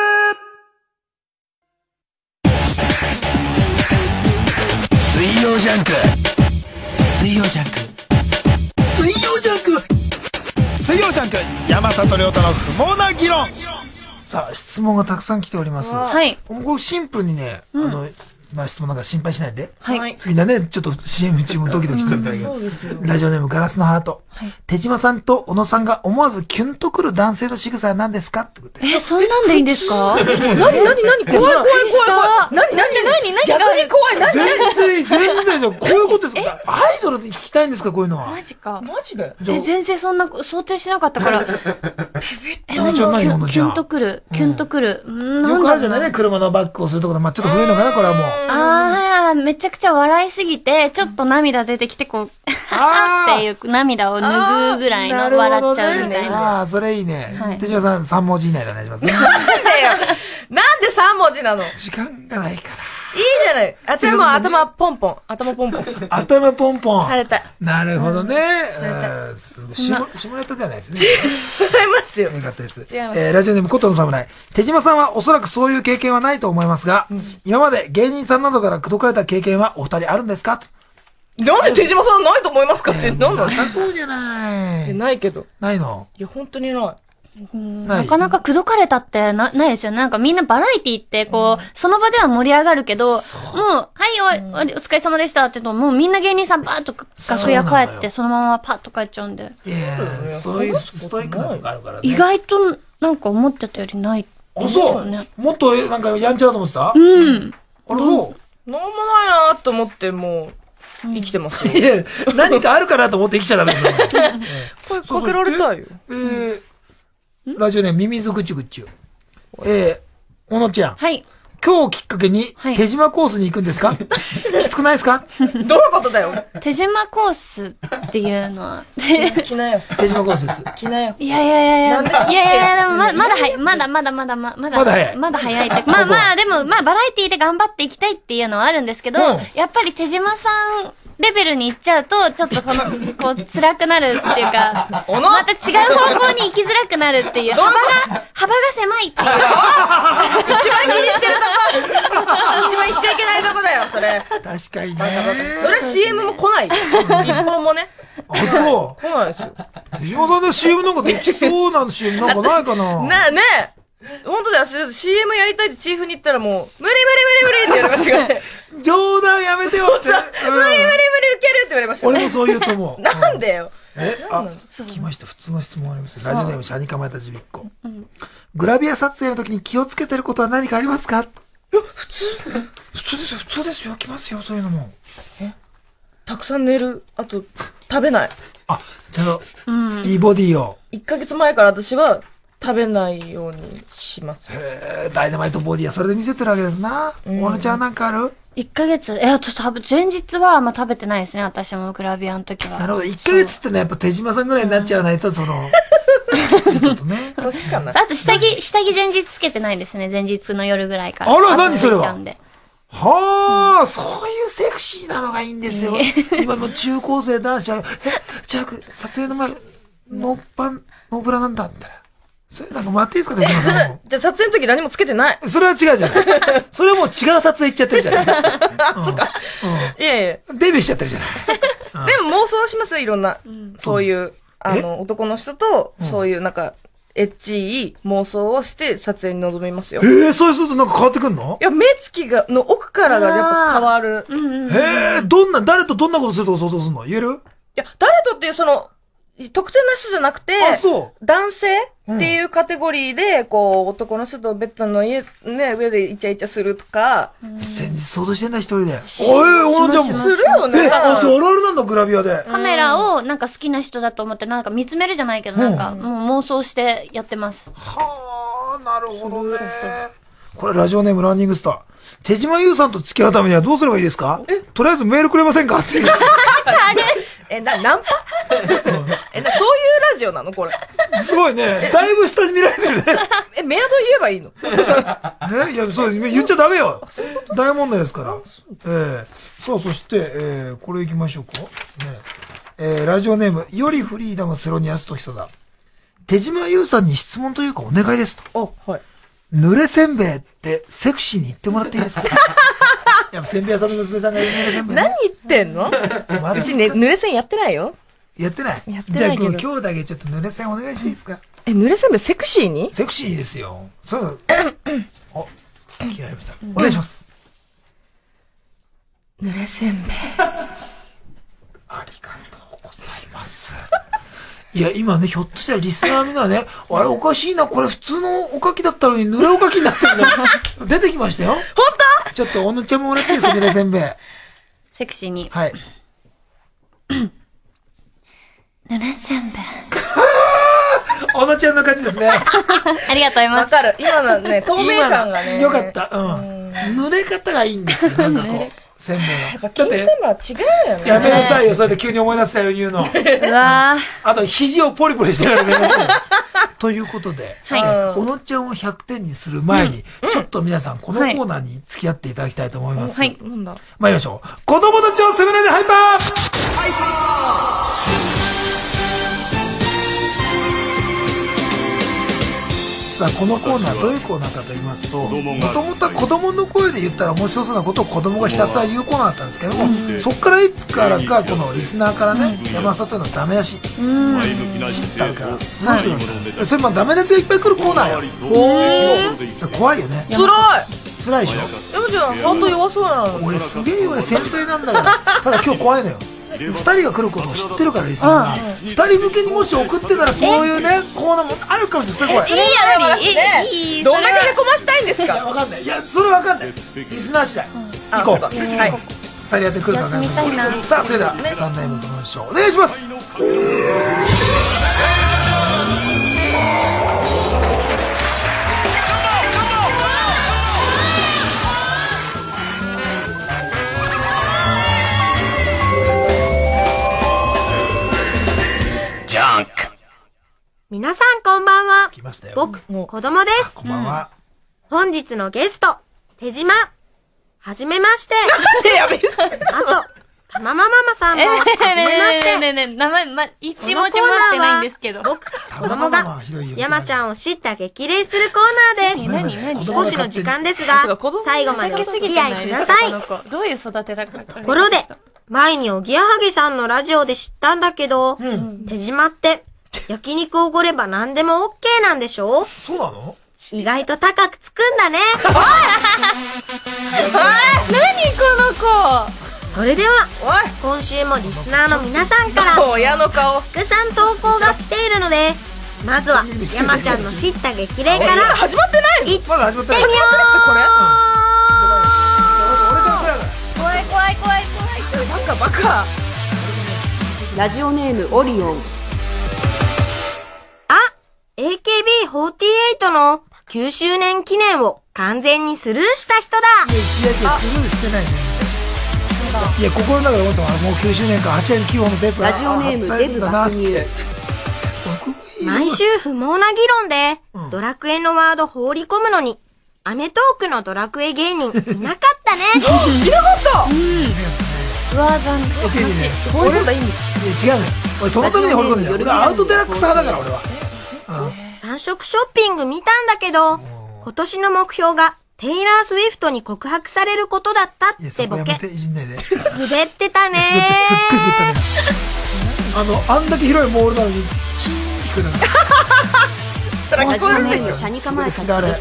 ル。水曜ジャンク、水曜ジャンク、水曜ジャンク、水曜ジャンク、山里亮太の不毛な議論。さあ、質問がたくさん来ております。 はい。 こうシンプルにね、うん、あの、まあ、質問なんか心配しないで。 はい。 みんなね、ちょっと シーエム 中もドキドキしてるみたいな。そうですよ。ラジオネームガラスのハート。はい。手島さんと小野さんが思わずキュンとくる男性の仕草は何ですかってことで。 え、そんなんでいいんですか？ なになになに怖い怖い怖い怖い。なになになに逆に怖い。なになに全然、全然、こういうことですか？アイドルで聞きたいんですか？こういうのは。 マジか。 マジで？ え、全然そんな、想定しなかったから。ビビった。じゃないのキュンとくる。キュンとくる。 よくあるじゃないね、車のバックをするところ。まあちょっと古いのかな、これはもう。 ああ、めちゃくちゃ笑いすぎて、ちょっと涙出てきて、こう、っていう涙を拭うぐらいの笑っちゃうみたいな。 ああ、それいいね。手島さんさん文字以内でお願いしますね。 なんでよ。なんでさん文字なの？ 時間がないから。 いいじゃない。あ、じゃあもう頭ポンポン。頭ポンポン。 頭ポンポン。 されたい。 なるほどね。下ネタではないですね。 違いますよ。 よかったです。 違います。 えー、ラジオネームコットンの侍。手島さんはおそらくそういう経験はないと思いますが、うん、今まで芸人さんなどから口説かれた経験はお二人あるんですか？ なんで手島さんないと思いますかって、なんだろう。 そうじゃない。 ないけど。 ないの？ いや、本当にない。 なかなか口説かれたってな、ないですよ。なんかみんなバラエティって、こう、うん、その場では盛り上がるけど、もう、はいお、お疲れ様でしたって言うと、もうみんな芸人さんバーッと楽屋帰って、そのままパッと帰っちゃうんで。 いやそういうストイックなとこあるからね。 意外となんか思ってたよりない、ね。 あ、そうもっとなんかやんちゃだと思ってた？ うん。 あれそう？ なんもないなと思って、もう、生きてますよ。 いや、何かあるかなと思って生きちゃダメですよ。 声かけられたいよ。 えーラジオネームミミズぐちゅぐちゅ。えー、小野ちゃん。 はい。 今日をきっかけにはい手島コースに行くんですか？きつくないですか？ どういうことだよ。 手島コースっていうのは。 来なよ。 手島コースです。 来なよ。 いやいやいやいや。 なんでいやいやいや、でもままだはい、まだまだまだまだ、まだまだ早いまだ早いって。まあまあ、でも、まあバラエティで頑張っていきたいっていうのはあるんですけど、 うんやっぱり手島さんレベルに行っちゃうと、ちょっとこの、こう、辛くなるっていうか、 おのまた違う方向に行きづらくなるっていう、幅が、幅が狭いっていう。 一番気にしてるとこ一番言っちゃいけないとこだよ、それ。 確かにね。 それ シーエム も来ない。一本もね。 あ、そ来ないですよ。 う。手島さんで シーエム なんかできそうな シーエム なんかないかな？ なあねえ。本当だよ、シーエム やりたいってチーフに言ったらもう、無理無理無理無理って言われましたからね。 冗談やめてよって。 そう、無理無理無理受けるって言われました。 俺もそう言うと思う。 なんでよ。 え、あ、来ました。普通の質問あります。ラジオネームシャニカマエタちびっこ。グラビア撮影の時に気をつけてることは何かありますか？いや、普通。普通ですよ、普通ですよ。来ますよ、そういうのも。 たくさん寝る。あと、食べない。 あ、ちゃんと、いいボディを。 いっかげつまえから私は食べないようにします。 えー、ダイナマイトボディはそれで見せてるわけですな。おのちゃんなんかある？ いっかげつ、いや、ちょっと多分前日はあんま食べてないですね、私もグラビアの時は。 なるほど。いっかげつってね、やっぱ手島さんぐらいになっちゃわないと、その、きついことね。 年かな。 あと下着、下着前日つけてないですね、前日の夜ぐらいから。 あら何それはちゃうんではあ、そういうセクシーなのがいいんですよ。今もう中高生男子は、え、じゃあ、撮影の前、ノーパン、ノーブラなんだ、みたいな。それなんか待っていいですか、手島さんも。 じゃあ撮影の時何もつけてない。 それは違うじゃない。それはもう違う撮影行っちゃってるじゃない。 あ、そっか。いやいや。 デビューしちゃってるじゃない。 でも妄想はしますよ、いろんな。そういう、あの、男の人と、そういうなんか、エッチい妄想をして撮影に臨みますよ。 ええ、そうするとなんか変わってくんの？ いや、目つきが、の奥からがやっぱ変わる。 へえ、どんな、誰とどんなことするとか想像するの？言える？ いや、誰とっていう、その、特定な人じゃなくて、 あ、そう。 男性っていうカテゴリーで、こう、男の人とベッドの家、ね、上でイチャイチャするとか。 先日想像してんだ、一人で。おい、おのちゃんも。 するよね。 え、あ、そう、あるあるなんだ、グラビアで。 カメラをなんか好きな人だと思って、なんか見つめるじゃないけど、なんかもう妄想してやってます。 はあ、なるほどね。これラジオネームランニングスター。手島優さんと付き合うためにはどうすればいいですか？とりあえずメールくれませんかって。 え、な、ナンパえ、な、そういうラジオなのこれ。 すごいね。だいぶ下に見られてるね。 え、メアド言えばいいのえ、いや、そうです。言っちゃダメよ。大問題ですから。ええさあ、そして、えー、これ行きましょうか。ねえー、ラジオネーム、よりフリーダムセロニアストヒサだ。手島優さんに質問というかお願いですと。 あ、はい。 濡れせんべいってセクシーに言ってもらっていいですか？やっぱせんべい屋さんの娘さんが言う濡れせんべい、ね。 何言ってんのうちね、濡れせんやってないよ。 やってないやってないけど。 じゃあ今日だけちょっと濡れせんお願いしていいですか？ え、濡れせんべいセクシーにセクシーですよ。そういうの。お、気になりました。お願いします。 濡れせんべい。 ありがとうございます。いや、今ね、ひょっとしたらリスナーみんなね、あれおかしいな、これ普通のおかきだったのに濡れおかきになってるの。出てきましたよ。 本当？ ちょっとおのちゃんももらっていいですか、濡れせんべい。 セクシーに。 はい。 濡れせんべい。 おのちゃんの勝ちですね。 ありがとうございます。 わかる。今のね、透明感がね。 よかった。うん。濡れ方がいいんですよ。なんかこう、せんべいが。だっ聞いてて、 るのは違うよね。 やめなさいよ。それで急に思い出したよ、言うの。 うわあと、肘をポリポリしてるのやめなさい。ということで、 はいねおのちゃんをひゃくてんにする前に、ちょっと皆さん、このコーナーに付き合っていただきたいと思います。 はい。 なんだ。 参りましょう。子供たちを責めないでハイパーさあ、このコーナーどういうコーナーかと言いますと、もともとは子供の声で言ったら面白そうなことを子供がひたすら言うコーナーだったんですけども、そこからいつからかこのリスナーからね、山里へのダメ出し、知ったからすごいよね。それまあダメ出しがいっぱい来るコーナーよ。怖いよね。 辛い辛いでしょ。 でもじゃあ、ハート弱そうなの。 俺すげえ俺繊細なんだから。ただ今日怖いのよ。二人が来ることを知ってるからリスナーが二人向けにもし送ってたらそういうねコーナーもあるかもしれない。それ怖い。 いいやろ、ねいいどんだけへこましたいんですいやか？ わかんない。いやそれわかんない。リスナー次第。 あ、 行こう。 そうか。はい。 二人やってくるからね。 やってみたいなさあそれでは三代目このショーお願いします。 は来ましたよ。 僕、子供です。 こんばんは。 本日のゲスト、手島。はじめまして。 やべえ。 あと、たままママさんも、はじめまして。 ねえねえねえ、名前、ま、一文字も合ってないんですけど。 僕、子供が、山ちゃんを知った激励するコーナーです。 何何少しの時間ですが、最後までお付き合いください。 どういう育てだか。 ところで、前におぎやはぎさんのラジオで知ったんだけど、手島って、焼肉おごれば何でも オーケー なんでしょ？ そうなの？ 意外と高くつくんだね。 何この子。 それでは、今週もリスナーの皆さんから、 親の顔。 たくさん投稿が来ているので、まずは、山ちゃんの知った激励から、 始まってないいってみよう。 まだ始まってない。 これ怖い怖い怖い怖い。 バカバカ。 ラジオネームオリオン。 あ、エーケービーフォーティーエイト のきゅうしゅうねん記念を完全にスルーした人だ。 いや、違う違う、スルーしてないね。いや、心の中で思ったわ。もうきゅうしゅうねんかんはちわりきゅうほんのテープラジオネームデブ爆乳。 毎週不毛な議論で、ドラクエのワード放り込むのに、アメトークのドラクエ芸人いなかったね。 いなかったうわ、残念。 違う違う違う。 放り込んだ意味。 いや、違うね。俺、そのために放り込んでる。俺はアウトデラックス派だから、俺は。 三色ショッピング見たんだけど、今年の目標が、テイラー・スウィフトに告白されることだったってボケ。滑ってたね。 滑ってすっごい滑ったね。あの、あんだけ広いモールなのに、チーンってくるの。 それ聞こえるんでしょ。 車に構えた終わった。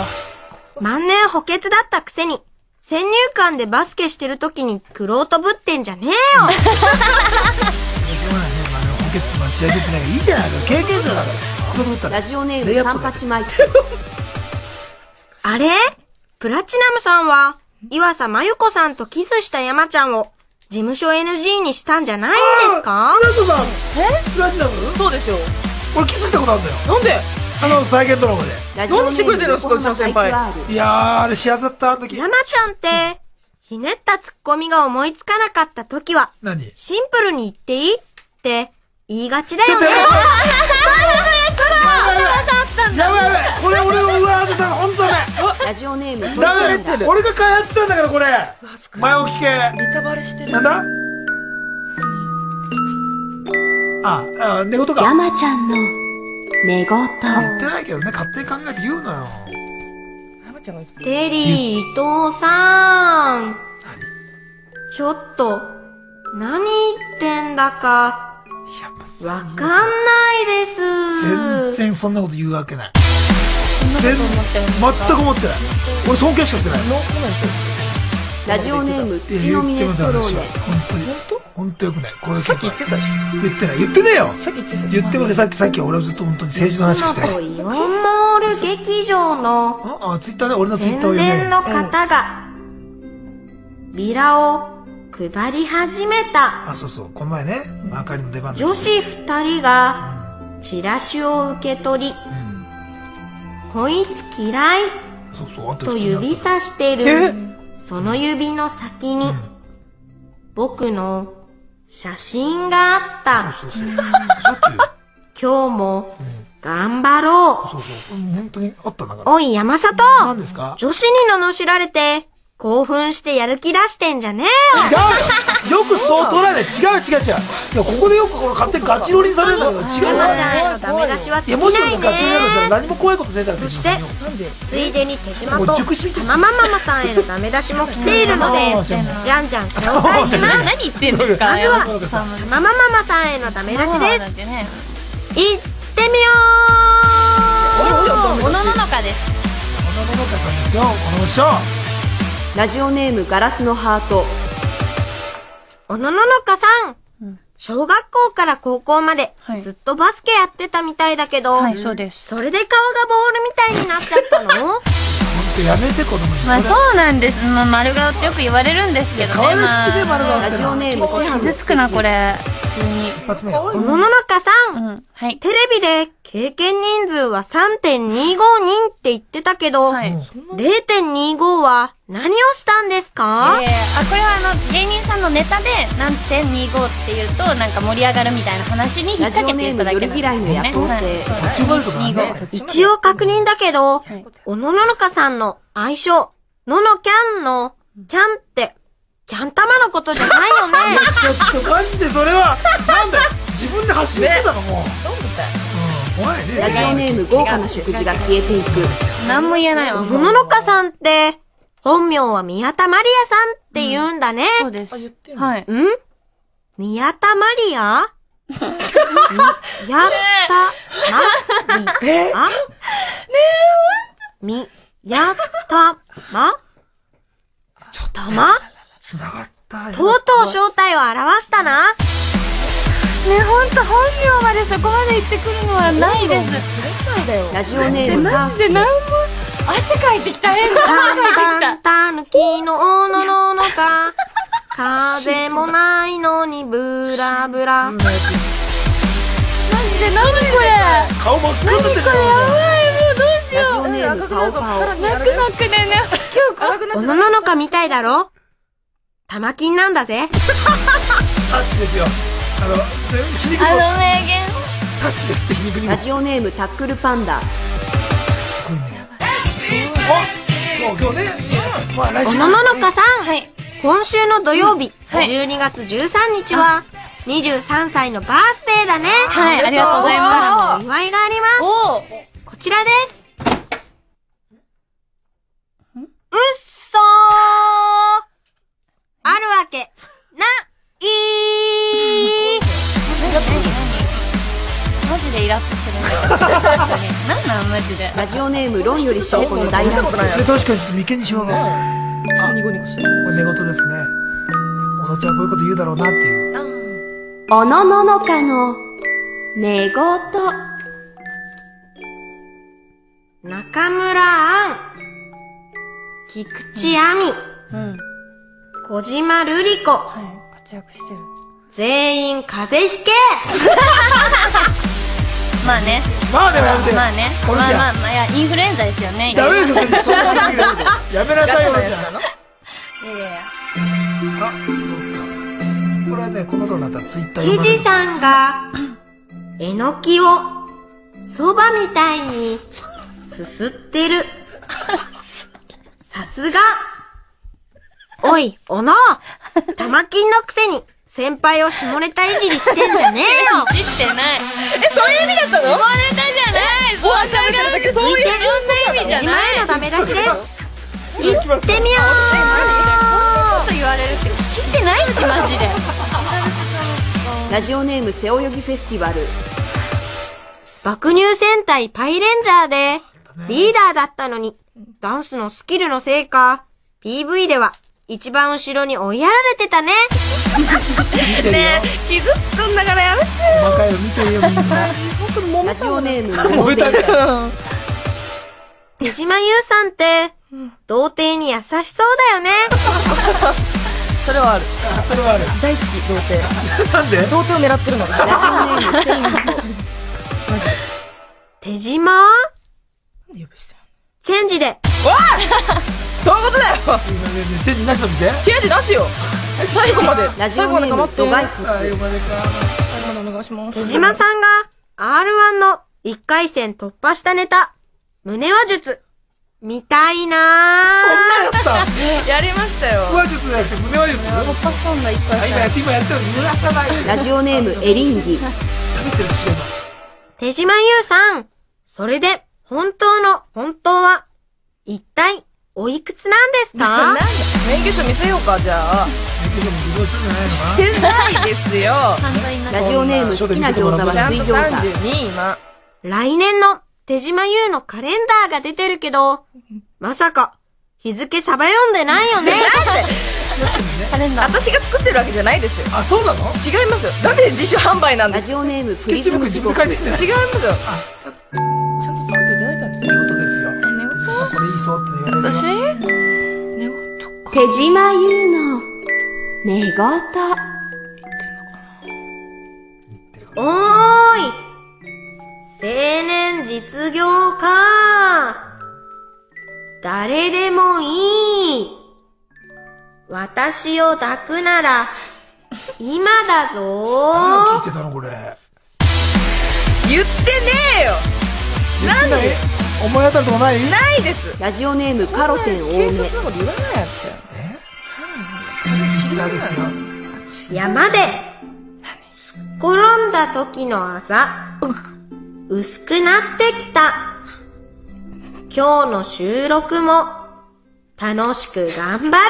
万年補欠だったくせに、先入観でバスケしてる時にクロートぶってんじゃねえよ。 しょうがないね。まあね、補欠、まあ試合出てないからいいじゃないか。経験者だから。 ラジオネーム三八マイク。 あれプラチナムさんは、岩佐真由子さんとキスした山ちゃんを、事務所 エヌジー にしたんじゃないんですか？ プラチナムさん。えプラチナム？ そうでしょ。 俺キスしたことあるんだよ。 なんで？ あの、再現ドラマで。 なんでしてくれてるんですか、うちの先輩。 いやー、あれ幸せだった、あの時。 山ちゃんって、ひねったツッコミが思いつかなかった時は、 何？ シンプルに言っていいって言いがちだよね。 ちょっとやばいやばいやばいこれ俺の上当てたらほんとダメ。 ラジオネームダメ。俺が開発したんだからこれ。前置き系。 ネタバレしてる。 なんだ？あ、あ、寝言か。 山ちゃんの寝言。 言ってないけどね、勝手に考えて言うのよ。 山ちゃんが言ってる。 テリー伊藤さん。ちょっと、何言ってんだか。わかんないです。 全然そんなこと言うわけない。全然、全く思ってない。俺尊敬しかしてない。 ラジオネーム土のミネストローネ。 本当に。本当よくない。これさっき言ってたでしょ。 言ってない。言ってねえよ。 さっき言ってた。 言ってもね、さっきさっき俺はずっと本当に政治の話しかしてない。 イオンモール劇場のあ、あ、ツイッターね、俺のツイッ宣ターを読め伝の方が、ビラを配り始めた。 あ、そうそう。この前ね、あかりの出番で。 女子二人が、チラシを受け取り、こいつ嫌いそうそう、あとと指さしてる、その指の先に、僕の写真があった。 そうそうそう。しょっちゅう。 今日も、頑張ろう。 そうそう。本当にあったんだから。 おい、山里。 何ですか？ 女子に罵られて、興奮してやる気出してんじゃねえよ。 違うよ。よくそう捉えない。違う違う違う。いや、ここでよくこれ勝手にガチロリにされるんだけど、違う。 山ちゃんへのダメ出しは尽きいや、もしもないガチロリだとしたらね。 何も怖いこと出たらそして、ついでに手島と、 もう熟しすぎてるママママさんへのダメ出しも来ているので、じゃんじゃん紹介します。 何言ってんですか？ まずは山本さんもママママさんへのダメ出しです。 ママなんてね。 いってみよおのののかです。 このののかさんですよ。この人。 ラジオネームガラスのハート。 うおのののかさん、小学校から高校まではいずっとバスケやってたみたいだけど、 はい、そうです。 それで顔がボールみたいになっちゃったの？ ほんとやめて子供に。 まあそうなんです。まあ丸顔ってよく言われるんですけどね。 可愛らしくね、 まあ丸顔ってのは。 ラジオネームセハム。 傷つくな、これ。 通に。 一発目よ。 おのののかさん、 うん。はい。 テレビで経験人数は さんてんにご 人って言ってたけど、 はい。 れいてんにご は何をしたんですか？ えー、あ、これはあの、芸人さんのネタで、何点にごっていうと、なんか盛り上がるみたいな話に引っ掛けて言っただけなんですよね。 ラジオネームより嫌いの野党性はい中丸とかねにご。 一応確認だけど、 いおのののかさんの愛称、ののキャンの、キャンって、キャン玉のことじゃないよね。 ちょっとマジでそれは、なんだよ。自分で発信してたのもう。 そうみたい。 うん。怖いね。 ラジオネーム豪華な食事が消えていく。 何も言えないわ。 おののかさんって、本名は宮田マリアさんって言うんだね。 そうです。はい。 ん宮田マリアみ、やった、ま、り、 えあみ、やった、まちょっと、 たま繋がったよ。 とうとう正体を表したな。 ね、ほんと本名までそこまで言ってくるのはないです。 ラジオネえ、 ームマジで何も、汗かいてきた、変な汗かいてきたんた。 たぬきのおのののか、風もないのにブラブラ。 マジで何これ。 顔真っ赤になってるこれやばい、もうどうしよラジオネーム顔顔。 う。泣く泣くでね、今日、 おのののかみたいだろ玉金なんだぜ。 タッチですよ。あの、皮肉のあの名言。 タッチですって皮肉にも。 ラジオネームタックルパンダ。 すごいね。あ、そう、今日ね。まあ来週。 おのののかさん、 はい。 今週の土曜日、 はいじゅうにがつじゅうさんにちは、にじゅうさんさいのバースデーだね。 はい、ありがとうござい僕からまのお祝いがあります。 おー。 こちらです。うっそーあるわけ、ないマジでイラッとするんだよ。なんなんマジで。 ラジオネーム論より証拠の大乱で確かにちょっと眉間にしわが。あ、 ニコニコしてる。 これ寝言ですね。小野ちゃんこういうこと言うだろうなっていう。 おのののかの寝言。 中村あん、菊池亜美、 うん。 小島瑠璃子、 はい。活躍してる。 全員風邪ひけ。 まあね。 まあでもやめて。 まあね。 これじゃまあまあまあ、いや、インフルエンザですよね。 ダメですよ、そんな心理的なことやめなさいよ、俺ちゃん。 いやいやいや。 あ、そっか。これはね、この後になったらツイッターひじさんが、えのきを、そばみたいに、すすってる。さすが。おい、おの玉金のくせに、先輩を下ネタいじりしてんじゃねえよ。 知ってない。 え、そういう意味だったの？ 下ネタじゃない。 おわかるけど、そういうそんな意味じゃ自ない。 前のダメ出しです。行ってみよと言われるって聞いてないし、マジで。 ラジオネーム背泳ぎフェスティバル。 う。爆乳戦隊パイレンジャーで、リーダーだったのに、ダンスのスキルのせいか、ピーブイ では、一番後ろに追いやられてたね。 ねえ、傷つくんだからやめて。 細かいの見てるよ、みんな。 ラジオネーム揉めたね。 手島優さんって、童貞に優しそうだよね。 それはある。 それはある。 大好き、童貞。 なんで童貞を狙ってるのが。 ラジオネームセイント。 手島チェンジで。 どういうことだよ。 チェンジなしの店チェンジなしよ。最後まで。 ラジ最オネーム後まで構って。 ドガイプ最後までか。 最後までお願いします。 手島さんが アールワン のいっかい戦突破したネタ、胸話術、見たいなぁ。 そんなやったやりましたよ。 腹話術じゃなくて胸話術突破したんだ、一回あ、今やって、今やってる。濡らさない。 ラジオネームエリンギ。 喋ってるし、今。 手島優さん、それで、本当の本当は、一体、おいくつなんですか？ なんで免許証見せようか、じゃあ。 免許証も偽造してんじゃないのかしてないですよ。 ラジオネーム好きな餃子はちゃんと水餃さんじゅう子。 に、今。 来年の手島優のカレンダーが出てるけど、まさか、日付サバ読んでないよね。 カレンダー。 私が作ってるわけじゃないですよ。 な。あ、そうなの違いますよ。なんで自主販売なんですラジオネームスクリケッチブック自ズム時刻。 分で書いてんじゃない違いますよ。 あ、ちょっと、 ちゃんと作っていただいたんです寝言ですよ。 寝言自分はこれいいそうって言われるよ。 私寝言か。 手島優の寝言。 おーい、青年実業家。誰でもいい。私を抱くなら、今だぞ聞いてたのこれ。 言ってねえよ。なんで思い当たるとこない？ ないです。 ラジオネームカロテン多め。 警察のこと言わないやつよ。 知ったですよ。 山ですっ転んだ時のあざ、薄くなってきた。今日の収録も楽しく頑張る。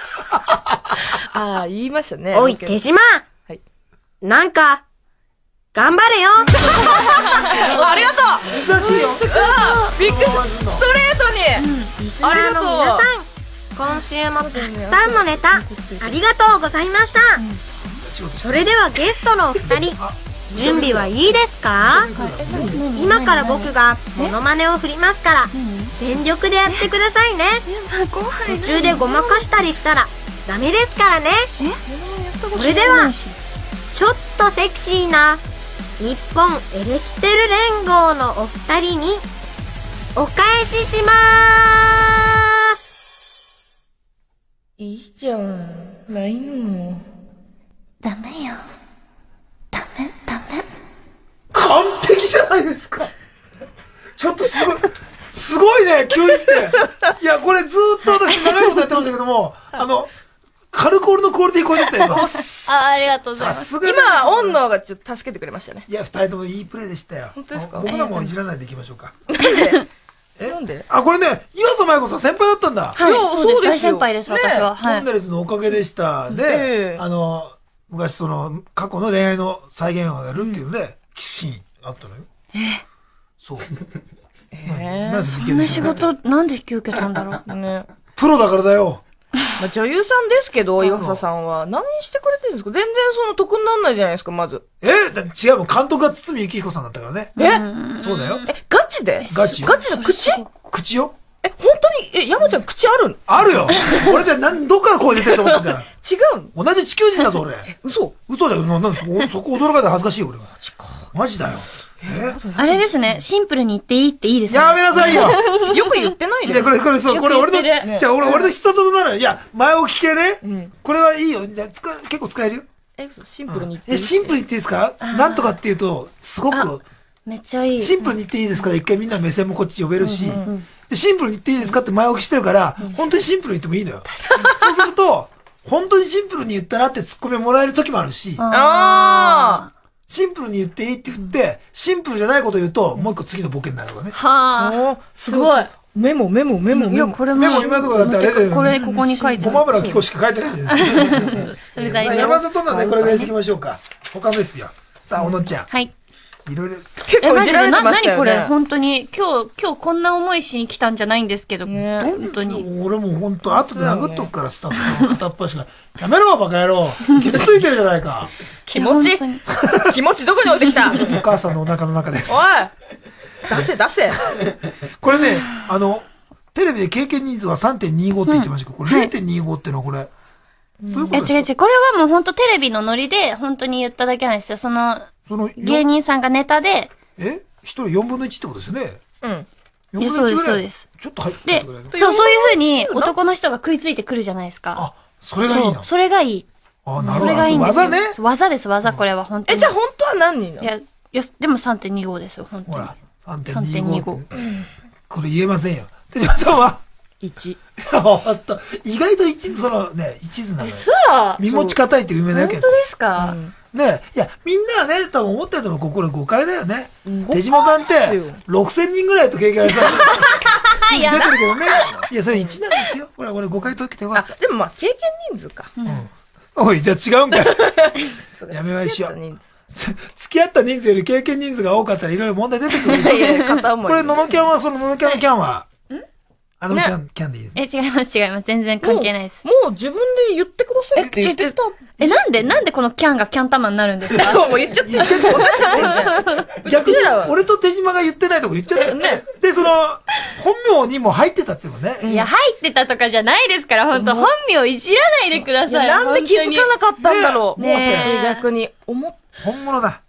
ああ、言いましたね。 おい、手島、 はい、 なんか頑張れよ。 ありがとう。 らしいよ。 びっくりした。ストレートに、 うん、リスナーの皆さん、今週もたくさんのネタありがとうございました。それではゲストのお二人、準備はいいですか？今から僕がモノマネを振りますから全力でやってくださいね。途中でごまかしたりしたらダメですからね。それではちょっとセクシーな日本エレキテル連合のお二人にお返ししまーす。 いいじゃん。ないの。 ダメよ。ダメ、ダメ。 完璧じゃないですか。ちょっとすごい、すごいね、急に来て。いや、これずーっと私長いことやってましたけども、あの、カルコールのクオリティ超えてったよ、今。 あ、ありがとうございます。 今、オンノがちょっと助けてくれましたね。 いや、二人ともいいプレーでしたよ。 本当ですか？ 僕らもいじらないでいきましょうか。 えなんで？ あ、これね、岩佐麻也子さん先輩だったんだ。 はい、そうです。大そうですよ先輩です、私は。はい。 トンネルズのおかげでした。 えでえ、 あの、昔その、過去の恋愛の再現をやるっていうので、キスシーンあったのよ。 えそう。 えなぜそんな仕事、なんで引き受けたんだろう。 ね。 プロだからだよ。 まあ、女優さんですけど、岩佐さんは。何してくれてるんですか？全然その得になんないじゃないですか、まず。 えだ違うもん、監督が堤幸彦さんだったからね。 えそうだよ。 え、ガチでガチよガチの口口よ。 え、本当に、え、山ちゃん口あるの？ あるよ。俺じゃなん、どっから声出てると思ってんだよ。 違うの？ 同じ地球人だぞ、俺。 嘘嘘だよ。な、な、そこ、そこ驚かれて恥ずかしいよ、俺は。マジか。マジだよ。えあれですね、シンプルに言っていいっていいですね。 やめなさいよ。 よく言ってないでいや、これ、これ、そう、これ俺の、 よく言ってるじゃあ俺、俺の必殺技なのよ。いや、前置き系ね。 んこれはいいよ。じゃあ使結構使えるよ。 え、嘘シンプルに言っていえ、 い？ シンプルに言っていいですか？なんとかっていうと、すごく、 めっちゃいい。 シンプルに言っていいですから、一回みんな目線もこっち呼べるし、で、シンプルに言っていいですかって前置きしてるから、本当にシンプルに言ってもいいのよ。そうすると、本当にシンプルに言ったなってツッコミもらえる時もあるし、 あシンプルに言っていいって振って、シンプルじゃないこと言うと、もう一個次のボケになるからね。 はー。 あ。すごい。 メモ、メモ、メモ、 いや、 メモ。 これも。 でも今のところだってあれだよ。 これ、ここに書いてある。 ごま油きこしか書いてないじゃないそれ大事。 山里のね、これぐらいにしましょうか。他ですよ。さあ、小野ちゃん。 はい。 いろいろ。 結構いじられてましたよね。 な、なにこれ本当に、今日、今日こんな思いしに来たんじゃないんですけど、 ね本当に。 俺も本当後で殴っとくから、スタッフさん片っ端が。やめろ、バカ野郎。傷ついてるじゃないか。 気持ち本気持ちどこに置いてきた？おいお母さんのお腹の中です。 出せ出せ。 これね、あの、テレビで経験人数は さんてんにご って言ってましたけど、これ れいてんにご ってのはこれ、どういうこえ、 とですか？ 違う違う。これはもう本当テレビのノリで、本当に言っただけなんですよ。その、 その、 芸人さんがネタで、 え一人よんぶんのいちってことですよね。 うん。 よんぶんのいちぐらい。 そうですそうですちょっと入ってで、 くぐらいの。 そう、そういう風に男の人が食いついてくるじゃないですか。 あ、それがいいそう、 の。 それがいい。 あ、なるそほど。 れがいいんですよ。 技ね。 技です、技、これは本当え、 に。 じゃあ本当は何人ないの？ や、よし、でも さんてんにご ですよ、本当に。 ほら、さんてんさんてんにごにご。。 これ言えませんよ。手島さんは？ いち。 ほんと、意外と一途、そのね、一途なのよ。 嘘身持ち硬いって有名だよ、 本結構。 当ですか？ ねいや、みんなはね、多分思ってると思う、ここれ誤解だよね。 ん手島さんって誤解ですよ、 ろくせんにんぐらいと経験ありそうな出やてるけどね。いや、それいちなんですよ。ほら、これ誤解解けてよかあった。、 でもまあ経験人数か。 おい、じゃあ違うんかい。 そうかやめましょう付き合った人数付き合った人数より経験人数が多かったらいろいろ問題出てくるでしょ。 いやいや、片思い。 これ、ののキャンは、そのののキャンのキャンは、あのキャン、キャンディーです。 え、違います、違います。全然関係ないです。 もう、もう自分で言ってくださいって言ってた。 え、なんで、なんでこのキャンがキャン玉になるんですか？ もう言っちゃった。言っちゃった。分かっちゃってるじゃん。 逆にうちらは、 俺と手島が言ってないとこ言っちゃったよね。 で、その、本名にも入ってたっていうのね。 いや、入ってたとかじゃないですから、本当本名いじらないでください。 なんで気づかなかったんだろう。 ねえ私逆に思っ、 本物だ。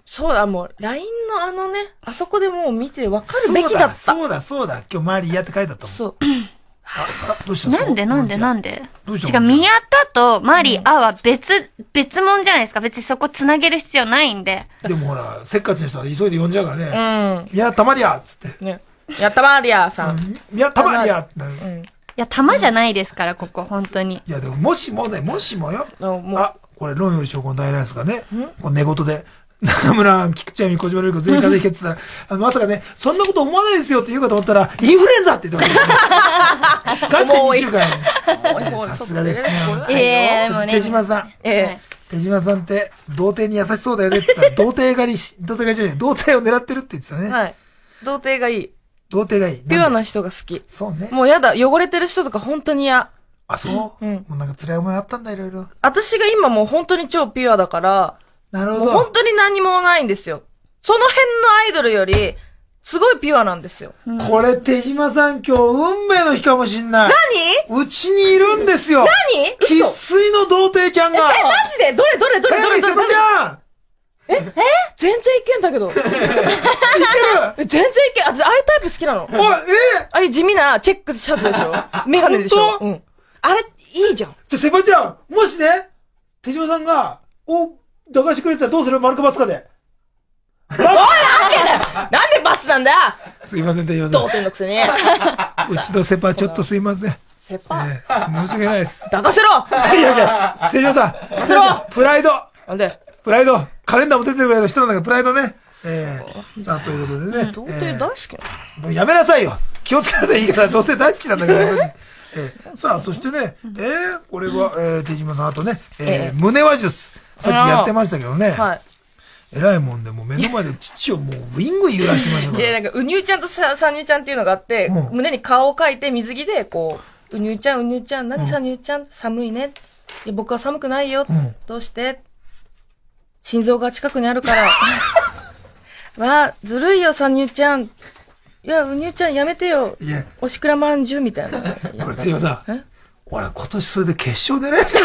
そうだ、もう、ライン のあのね、あそこでもう見て分かるべきだった。 そうだ、そうだ、そうだ。今日周り嫌って書いてあったもん。 そう。 あ、どうしたんですか？ なんでなんでなんでどうした違う、宮田とマリアは別、別物じゃないですか。別にそこ繋げる必要ないんで。 でもほら、せっかちの人は急いで呼んじゃうからね。 うん。 いや、たまりやっつって。 ね。やったまりやさん。 いや、たまりやって。 うん。 いや、玉じゃないですから、ここ、本当に。 いや、でも、もしもね、もしもよ。あ、これ、論より証拠の大ライスがね、この寝言で、中村、菊池亜美、小島瑠璃子、全員風邪いけって言ったら、あの、まさかね、そんなこと思わないですよって言うかと思ったら、インフルエンザって言ってましたね。ガチでにしゅうかん。さすがですね。 ええ、もうね。 手島さん。 ええ。 手島さんって、童貞に優しそうだよねって言ったら、童貞狩りし、童貞狩りじゃない、童貞を狙ってるって言ってたね。 はい。童貞がいい。 童貞がいい。 ピュアな人が好き。 そうね。 もうやだ、汚れてる人とか本当に嫌。 あ、そう、うん、もうなんか辛い思いあったんだ、いろいろ。 私が今もう本当に超ピュアだから、 なるほど。 もう本当に何もないんですよ。その辺のアイドルより、すごいピュアなんですよ。 うん、これ、手島さん今日、運命の日かもしんない。 何？ うちにいるんですよ。 何？ 生粋の童貞ちゃんが。 え、マジで？どれどれどれどれどれどれ？ セパちゃんええ全然いけんだけど。いける全然いけん。あ、ああいうタイプ好きなの。 おい、えああいう地味なチェックシャツでしょメガネでしょうん。あれ、いいじゃん。 じゃ、セパちゃん、もしね、手島さんが、お、抱かしてくれたらどうする？丸か×かで。 おい、なんでだよなんで×なんだよすいません、手島さん。 童貞のくせに。 うちのセパちょっとすいません。 セパ、 えー、申し訳ないです。 抱かせろいやいや、手島さん。 抱かせろプライドなんでプライドカレンダーも出てるぐらいの人なんだけど、プライドね。えー、さあ、ということでね。 童貞大好きなの、 えー、もうやめなさいよ。気をつけなさい。言い方、童貞大好きなんだけど、私。えー、さあ、そしてね、えー、これは、えー、手島さん、あとね、えー、胸話術。さっきやってましたけどね。はい。偉いもんで、もう目の前で父をもうウィング揺らしてましたから。 いや、なんか、うにゅうちゃんとさ、さにゅうちゃんっていうのがあって、うん、胸に顔を描いて水着で、こう、うにゅうちゃん、うにゅうちゃん、なんでさにゅうちゃん、うん、寒いね。いや、僕は寒くないよ。うん、どうして心臓が近くにあるから。わあ、ずるいよ、さにゅうちゃん。いや、うにゅうちゃんやめてよ。いや。おしくらまんじゅうみたいな。 これ、手島さん。俺、今年それで決勝出れるじゃん。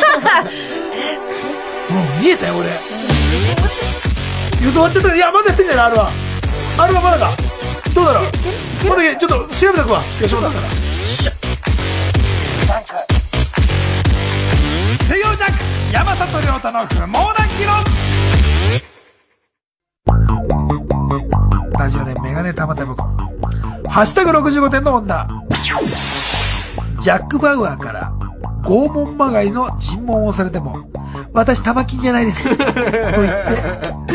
もう見えたよ、俺。予想終わっちゃった。いや、まだやってんじゃない、あれは。あれはまだか。どうだろう。まだ、ちょっと調べたくわ。吉本だから。水曜ジャンク、山里亮太の不毛な議論。ラジオでメガネたまたまこ。ハッシュタグろくじゅうごてんの女。ジャック・バウアーから拷問まがいの尋問をされても、私玉金じゃないです。と言って、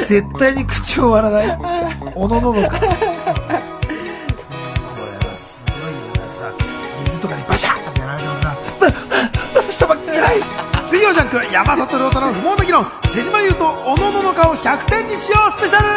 絶対に口を割らない、おのののか。これはすごいよなさ、水とかにバシャーってやられてもさ、私玉金じゃないです。水曜ジャンク、山里亮太の不毛な議論、手島優とおのののかをひゃくてんにしようスペシャル。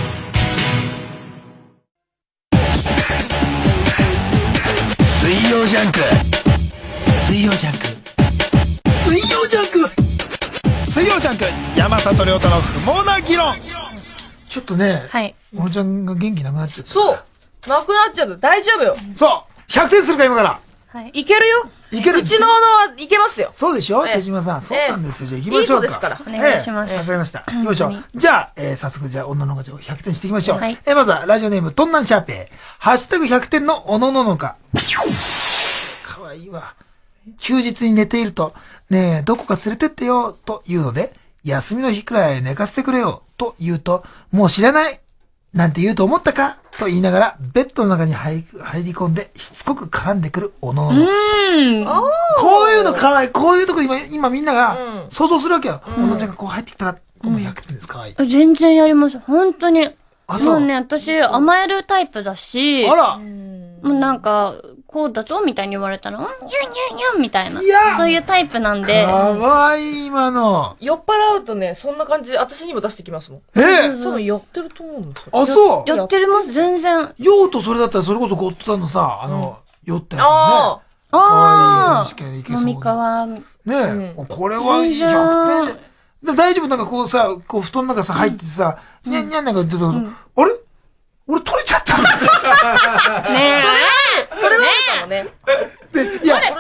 水曜ジャンク水曜ジャンク水曜ジャンク水曜ジャンク山里亮太の不毛な議論。ちょっとね、はい、おのちゃんが元気なくなっちゃった。 そうなくなっちゃった。大丈夫よ。 そうひゃくてんするか今から。 はい、いけるよ。 いける。 うちの小野はいけますよ。 そうでしょ、えー、手島さん。そうなんですよ。じゃあ行きましょうか。 いい子ですから。 お願いします。 わ、えー、かりました。行きましょう。じゃあ、えー、早速じゃあ、おのののかひゃくてんしていきましょう。はい、えー、まずは、ラジオネーム、トンナンシャーペイ。ハッシュタグひゃくてんのおのののか。かわいいわ。休日に寝ていると、ねえ、どこか連れてってよ、と言うので、休みの日くらい寝かせてくれよ、と言うと、もう知らないなんて言うと思ったかと言いながら、ベッドの中に入り込んで、しつこく絡んでくるおののの。うん。こういうのかわいい。こういうとこ今、今みんなが想像するわけよ。おのちゃんがこう入ってきたら、もうひゃくてんです。かわいい。 全然やります。本当に。あ、そう。もうね、私、甘えるタイプだし。 あら。 もうなんか、こうだぞみたいに言われたら、うん、にゃんにゃんにゃんみたいな。いやそういうタイプなんで。 かわいい、今の。 酔っ払うとね、そんな感じで私にも出してきますもん。 ええ多分やってると思うんですよ。 あ、そうやってます、全然。 酔うとそれだったら、それこそゴッドタンのさ、あの、酔ったやつね。 ああ。 かわいい選手権いけそう。 飲み川。 ねえ、これはいいひゃくてんで。でも大丈夫なんかこうさ、こう布団の中さ、入ってさ、にゃんにゃんなんか言ってたら、あれ俺取れちゃったんだ。 ねえ。それは、それはあるかもね。 で、いや、ね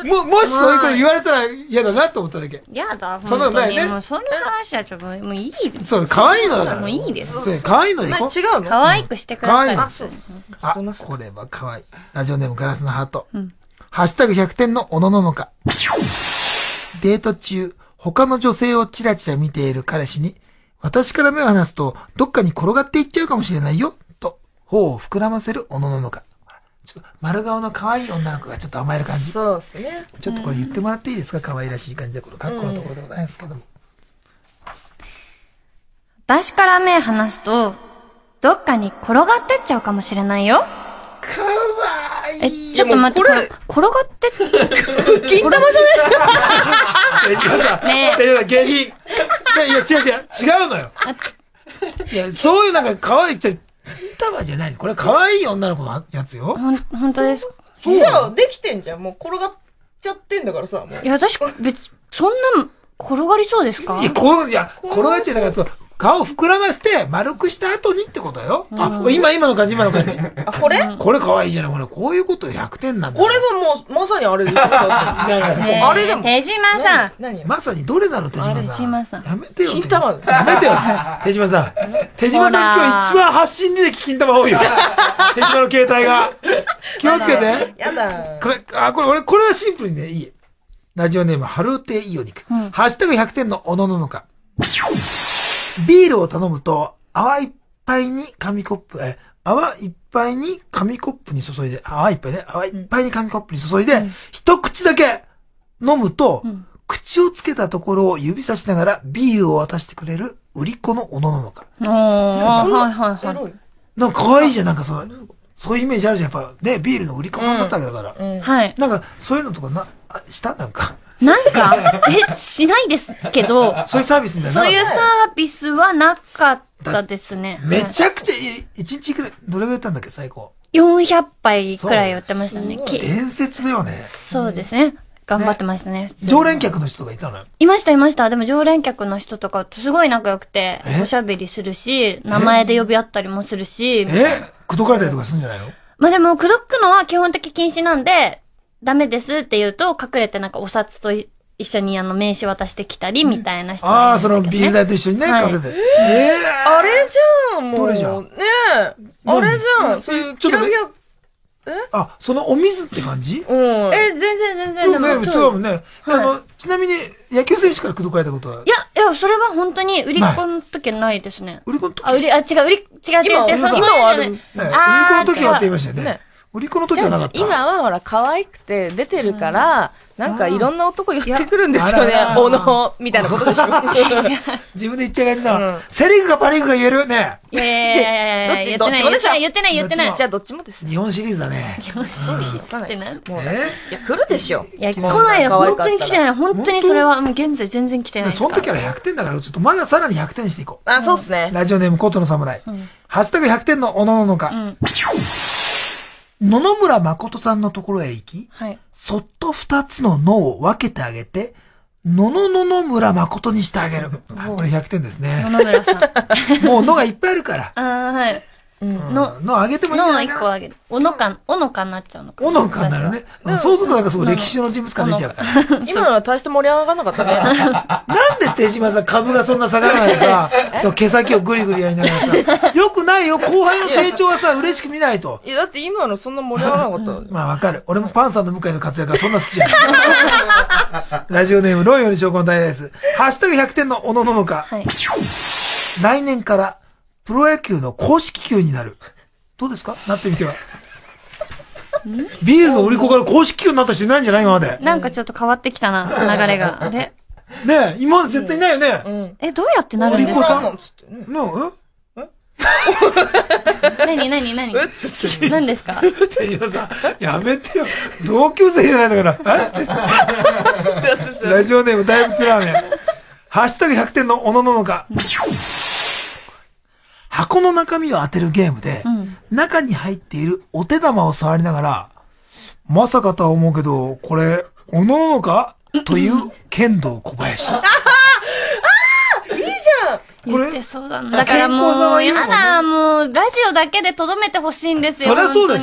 も、もしそういうこと言われたら嫌だなと思っただけ。 やだ、 そんなのないね。 もうその話はちょっと、もういいです。 そう、可愛いのだから。 もういいです。 そう、可愛いのでいこう。 違うの可愛くしてください。 可愛いです。あ、これは可愛い。ラジオネームガラスのハート。ハッシュタグひゃくてんのおのののか。デート中、他の女性をチラチラ見ている彼氏に、私から目を離すと、どっかに転がっていっちゃうかもしれないよ、と、頬を膨らませるおのののか。ちょっと、丸顔の可愛い女の子がちょっと甘える感じ。 そうですね。 ちょっとこれ言ってもらっていいですか？可愛らしい感じで、この格好のところでございますけども。 私から目離すと、どっかに転がってっちゃうかもしれないよ。 かわいい。 え、ちょっと待って、これ、転がってっ、 金玉じゃねえ、違うさ、 ねえ、下品。いや、違う違う、違うのよ。いや、そういうなんか可愛い、金玉じゃない。これ可愛い女の子のやつよ。 ほん、本当ですか？ ん。じゃあ、できてんじゃん。もう転がっちゃってんだからさ、もう。 いや、私、別、そんな、転がりそうですか？ いや、こう、いや、転がっちゃうから、そう、顔膨らまして丸くした後にってことよ。あ、今、今の感じ、今の感じ。 あ、これこれ可愛いじゃない。これ、こういうことひゃくてんなんだ。 これはもう、まさにあれでしょだってねえあれでも。 手島さん。 何まさにどれなの、手島さん。 手島さん。 やめてよ。 金玉やめてよ。手島さん。手島さん今日一番発信履歴金玉多いよ。手島の携帯が。気をつけて。 やだ。 これ、あ、これ、俺、これはシンプルにね、いい。ラジオネーム、ハルテイオニク。ハッシュタグひゃくてんのおのののか。ビールを頼むと、泡いっぱいに紙コップ、え、泡いっぱいに紙コップに注いで、泡いっぱいね、泡いっぱいに紙コップに注いで、うん、一口だけ飲むと、うん、口をつけたところを指さしながらビールを渡してくれる売り子のおのののか。 ああ、はいはいはい。 なんか可愛いじゃん、なんかそう、そういうイメージあるじゃん、やっぱね、ビールの売り子さんだったわけだから。 うんうん、はい。 なんか、そういうのとかな、あしたなんか。 なんか、え、しないですけど、 そういうサービスみたいな。 そういうサービスはなかったですね。 めちゃくちゃ、一日くらい、どれぐらいやったんだっけ、最高。 よんひゃくぱいくらいやってましたね。 伝説だよね。 そうですね。頑張ってましたね。ね、 常連客の人がいたのよ。 いましたいました。でも常連客の人とかすごい仲良くて、おしゃべりするし、名前で呼び合ったりもするし。 え口説かれたりとかするんじゃないの？ まあでも、口説くのは基本的禁止なんで、ダメですって言うと、隠れてなんかお札と一緒にあの名刺渡してきたりみたいな人、ね。 ああ、そのビール代と一緒にね、かけて。ええあれじゃん、もう。 どれじゃん。 ねえ。あれじゃん。そういうきらびや。 えあ、そのお水って感じ？ うん。え、全然全然。 でもね、普通はもんね。あの、ちなみに野球選手から口説かれたことは？ いや、いや、それは本当に売り子の時はないですね。 売り子の時？ あ、売り、あ、違う、売り、違う違う違う。 今はある。売り子の時はって言いましたよね。売り子の時はなかった。 今はほら、可愛くて出てるから、なんかいろんな男寄ってくるんですよね。おの、みたいなことでしょ。 自分で言っちゃいがちな。セリーグかパリーグか言えるね。 いやいやいやいやいや、どっちもでしょ。言ってない言ってない。 じゃあどっちもです。 日本シリーズだね。 日本シリーズって何？ いや、来るでしょ。 いや、来ないよ。本当に来てない。本当にそれは、もう現在全然来てない。 その時からひゃくてんだから、ちょっとまださらにひゃくてんにしていこう。 あ、そうっすね。 ラジオネームコートの侍。ハッシュタグひゃくてんのおのののか。野々村誠さんのところへ行き、はい、そっと二つののを分けてあげて、のののの村誠にしてあげる。これひゃくてんですね。 野々村さん。もうのがいっぱいあるから。 ああ、はい。 うん、の、のあげてもいいんじゃないかな。 のを一個あげる。おのか、おのかになっちゃうのか。 おのかになるね。そうするとなんかすごい歴史上の人物感出ちゃうから。 今のは大して盛り上がらなかったね。 なんで手島さん株がそんな下がらないでさ、そう毛先をグリグリやりながらさ、よくないよ、後輩の成長はさ、嬉しく見ないと。 いや、だって今のそんな盛り上がらなかった。 まあわかる。俺もパンさんの向井の活躍がそんな好きじゃない。ラジオネーム、ロイより証拠の大です。ハッシュタグひゃくてんのおのののか。はい、来年からプロ野球の公式球になる。どうですか？なってみては。ビールの売り子から公式球になった人いないんじゃない今まで。 なんかちょっと変わってきたな、流れが。あれねえ、今まで絶対いないよね。 うん、え、どうやってなるんですか？ 売り子さんの、 え何何何何ですか？ 手島さん、やめてよ。同級生じゃないんだから。ラジオネーム大仏ラーメン。ハッシュタグひゃくてんのおのののか。箱の中身を当てるゲームで、うん、中に入っているお手玉を触りながら、まさかとは思うけど、これ、おのののかという剣道小林。あああいいじゃんこれ言ってそうだな。だからもう、やだ、もう、ラジオだけで留めてほしいんですよ。 そりゃそうです。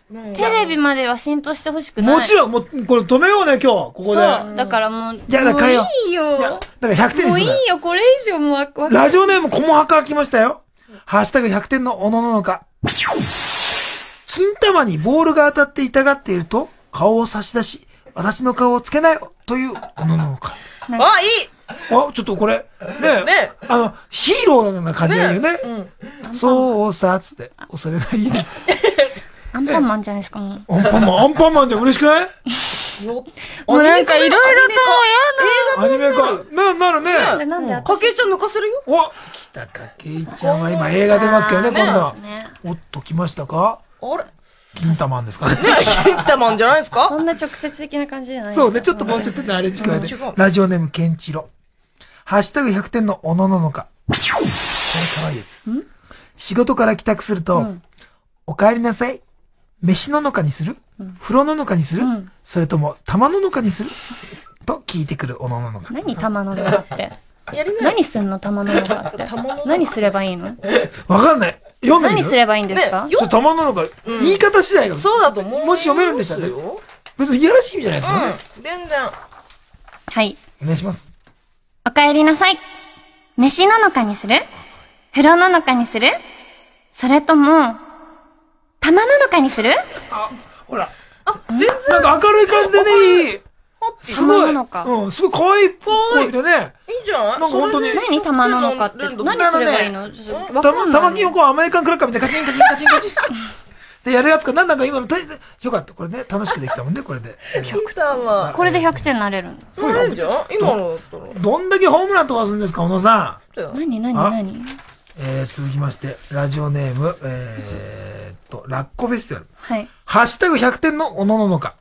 テレビまでは浸透してほしくない。 もちろん、もう、これ止めようね、今日。ここで。 そう。だからもう、 いや、だから変えよう。 もういいよ。 いや、だからひゃくてんにする。 もういいよ、これ以上もうわかラジオネーム、こもはから来ましたよ。ハッシュタグひゃくてんのおのののか。金玉にボールが当たって痛がっていると、顔を差し出し、私の顔をつけなよ、というおのののか。 あ、いいあ、ちょっとこれ、ねねあの、ヒーローな感じだよね。ねうん、そうさ、つって、恐れないね。 アンパンマンじゃないですか、もう。 アンパンマン、アンパンマンじゃ嬉しくないもうなんかいろいろと、 アニメ化。な、なるね。 なんでなんでかけいちゃん抜かせるよ。 お来たかけいちゃんは今映画出ますけどね、今度は。おっと、来ましたかあれ金玉ですかね。 金玉じゃないですかそんな直接的な感じじゃないそうね、ちょっともうちょっとね、あれ近いで。ラジオネーム、ケンチロ。ハッシュタグひゃくてんのおのののか。これ可愛いやつです。仕事から帰宅すると、お帰りなさい。飯ののかにする、うん、風呂ののかにする、うん、それとも玉ののかにすると聞いてくるおのののか。 何玉ののかって。何すんの玉ののかって。何すればいいのわかんない。読んでみる？ 何すればいいんですか、 ね、それ玉ののか、うん、言い方次第が。 そうだと思う。 もし読めるんでしたらね。別にいやらしい意味じゃないですかね。 うん、全然。 はい。 お願いします。 お帰りなさい。飯ののかにする？風呂ののかにする？それとも、玉ののかにする？ あ、ほら。 あ、全然。 なんか明るい感じでね、いい。すごい。 のか。 うん、すごい可愛いっぽいでね。 いいじゃん。 なんか本当に。 何玉ののかって。何すればいいの？ 玉、玉金をこうアメリカンクラッカーみたいなカチンカチンカチンカチン。で、やるやつか、なんだか今の、よかった。これね、楽しくできたもんね、これで。 ひゃくてんは。 これでひゃくてんなれるんだ。 なれるじゃん今のだったら。 どんだけホームラン飛ばすんですか、小野さん。何何何えー、続きまして、ラジオネーム、えーっと、ラッコフェスティバル。 はい。 ハッシュタグひゃくてんのおのののか。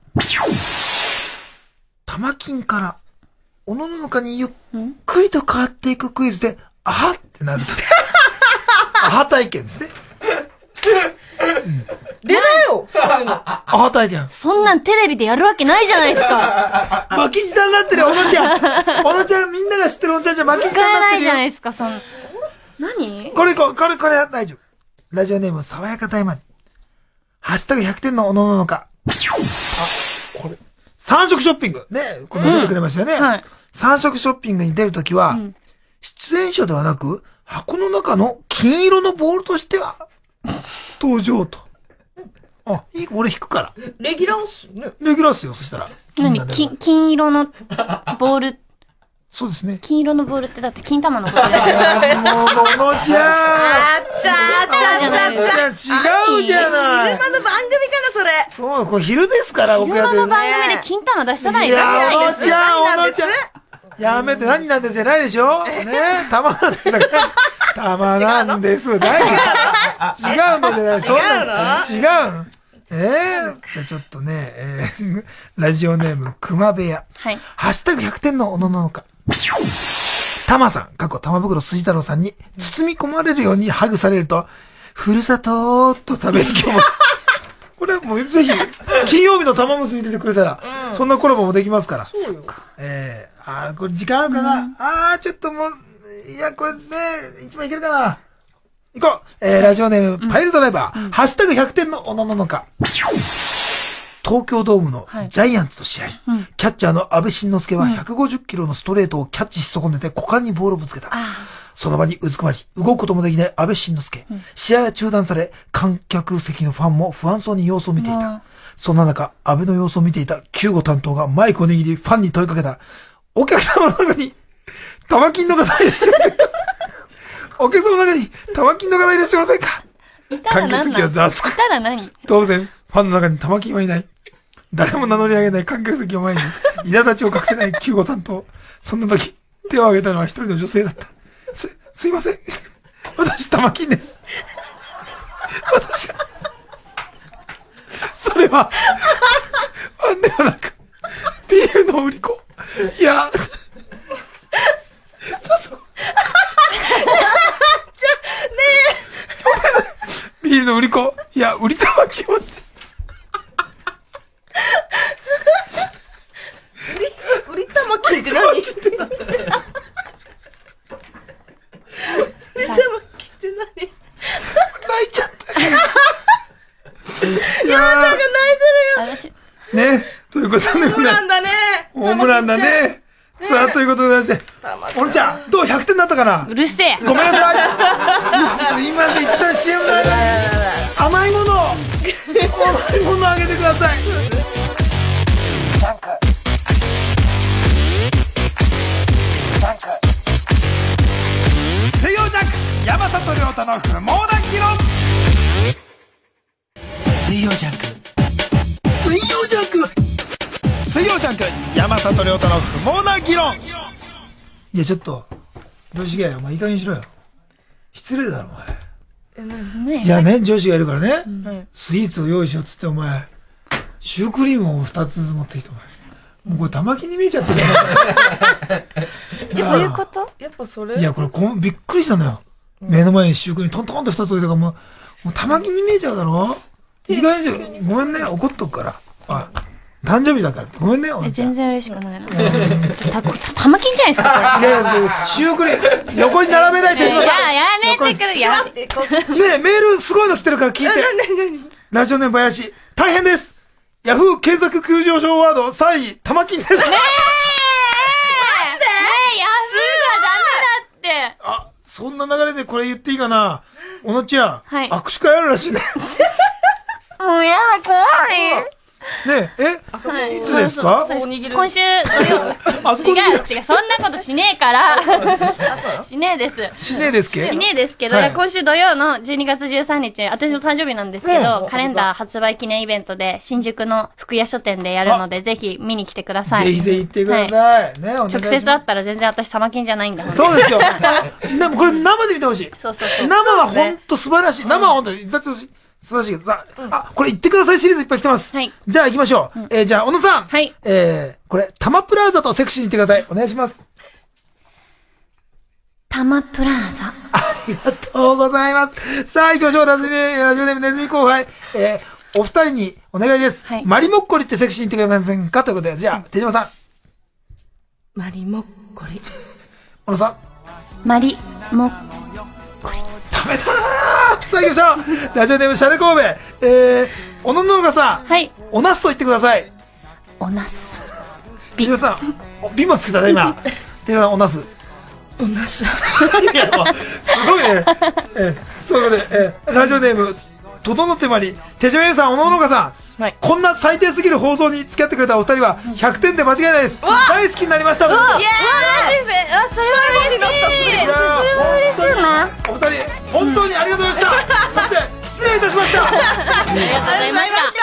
玉金から、おのののかにゆっくりと変わっていくクイズで、あはってなると。あは体験ですね。 うん、出なよそういうの。 あは体験。 そんなんテレビでやるわけないじゃないですか。 巻き舌になってる、おのちゃん。おのちゃん、みんなが知ってるおのちゃんじゃ巻き舌になってる。 使えないじゃないですか、そんな。何これ、これ、これ、これ、大丈夫。ラジオネーム、爽やかタイマー。ハッシュタグひゃくてんのおのののか。あ、これ。三色ショッピング。ね、これ出てくれましたよね。うんはい、三色ショッピングに出るときは、うん、出演者ではなく、箱の中の金色のボールとしては、登場と。あ、いい、俺引くから。 レギュラーっすね。 レギュラーっすよ、そしたら。 何金、金色のボール。 そうですね。 金色のボールってだって金玉のことだよ。 もう、ものちゃん。あっちゃー、あっちゃー、 違うじゃない。 昼間の番組からそれ。 そう、これ昼ですから、 僕やってる。昼間の番組で金玉出したらいらないです。いや、おのちゃん、おのちゃん。やめて、何なんですじゃないでしょね、玉なんですよ。玉なんです。大丈夫。違うのじゃない。違うの違う。えー、じゃあちょっとね、えー、ラジオネーム、熊部屋。 はい。 ハッシュタグひゃくてんのおのののか。たまさん、過去玉袋筋太郎さんに包み込まれるようにハグされると、ふるさとーっと食べる気も。これもうぜひ、金曜日の玉結び出てくれたら、うん、そんなコラボもできますから。 そうよ。 えー、あー、これ時間あるかな、うん、あー、ちょっともう、いや、これね、一番いけるかな行こうえー、ラジオネーム、パイルドライバー、うん、ハッシュタグひゃくてんのおのののか。東京ドームのジャイアンツと試合。はいうん、キャッチャーの安倍晋之助はひゃくごじゅっキロのストレートをキャッチし損ねて股間にボールをぶつけた。その場にうずくまり、動くこともできない安倍晋之助。うん、試合は中断され、観客席のファンも不安そうに様子を見ていた。そんな中、安倍の様子を見ていた救護担当がマイクを握りファンに問いかけた。お客様の中に、玉金の方いらっしゃいませんかお客様の中に玉金の方いらっしゃいませんか観客席はざわつく。 いたら何当然、ファンの中に玉金はいない。誰も名乗り上げない観客席を前に、苛立ちを隠せない救護担当。そんな時、手を挙げたのは一人の女性だった。す、すいません。私、玉金です。私が。それは、ファンではなく、ビールの売り子。いや、ちょっと。ビールの売り子。いや、売り玉金をして。 売り玉金って何？売り玉金って何？泣いちゃった。 いや、なんかムランだね。 ホームランだね。さあ、ということでございまして、おのちゃん、どうひゃくてんになったかな。 うるせえ。 ごめんなさい。すいません、一旦 シーエム の間に甘いものを、甘いものをあげてください。なんか、なんか、水曜ジャンク、山里亮太の不毛な議論。水曜ジャンク、水曜ジャンク、水曜ジャンク、山里亮太の不毛な議論。いや、ちょっと、上司がお前いい加減にしろよ。失礼だろ、お前。いやね、上司がいるからね、うん、スイーツを用意しようっつって、お前、シュークリームをふたつ持ってきて、お前。もうこれ玉木に見えちゃってるそういうこと？ やっぱそれ？ いや、これこびっくりしたのよ。うん、目の前にシュークリームトントンとふたつ置いたから、もう、もう玉木に見えちゃうだろ。意外に、ごめんね、怒っとくから。あ、誕生日だからって。ごめんね。 全然嬉しくないな。た、玉金じゃないですか、これ。いやいや、シュークリーム、横に並べない手島さん。 いや、やめてくれ、やめて。 ねえ、メールすごいの来てるから聞いて。ラジオネーム林。大変です。ヤフー検索急上昇ワードさんい、玉金です。ねえ、 マジで？ねえ、ヤフーはダメだって。 あ、そんな流れでこれ言っていいかな。小野ちゃん、 はい、 握手会あるらしいね。 もうやだ、怖い。 ねえ、え、あそこいつですか？ 今週土曜。あそこ違う、違う、そんなことしねえから。しねえです。 しねえですけど。 しねえですけど、今週土曜のじゅうにがつじゅうさんにち、私の誕生日なんですけど、カレンダー発売記念イベントで、新宿の福屋書店でやるので、ぜひ見に来てください。 ぜひぜひ行ってください。ね、 直接会ったら全然私玉金じゃないんだ。 そうですよ。でもこれ生で見てほしい。 そうそうそう。 生はほんと素晴らしい。生はほんとに、素晴らしいけどさ、うん、あ、これ言ってくださいシリーズいっぱい来てます。はい。じゃあ行きましょう。うん、えー、じゃあ、小野さん。 はい。 えー、これ、タマプラーザとセクシーに言ってください。お願いします。 タマプラーザ。 ありがとうございます。さあ行きましょう。ラジオネームネズミ後輩。えー、お二人にお願いです。はい。マリモッコリってセクシーに言ってくれませんかということで、じゃあ、うん、手島さん。 マリモッコリ。 小野さん。 マリモッコリ。 ダメだー。さあ行きましょう。ラジオネームシャレ神戸。えー、小野ののかさん。 はい。 おなすと言ってください。 おなす。 手島さん。ビもつけたね、今。手島さん、おなす。 おなす。いや、すごいね。えー、そういうことで、えー、ラジオネーム、とどの手まり。手島優さん、小野ののかさん。はい。こんな最低すぎる放送に付き合ってくれたお二人は、ひゃくてんで間違いないです。大好きになりました。イエーイ。 わー、それは嬉しい。それは嬉しいな。 お二人、本当にありがとうございました。そして、失礼いたしました。 ありがとうございました。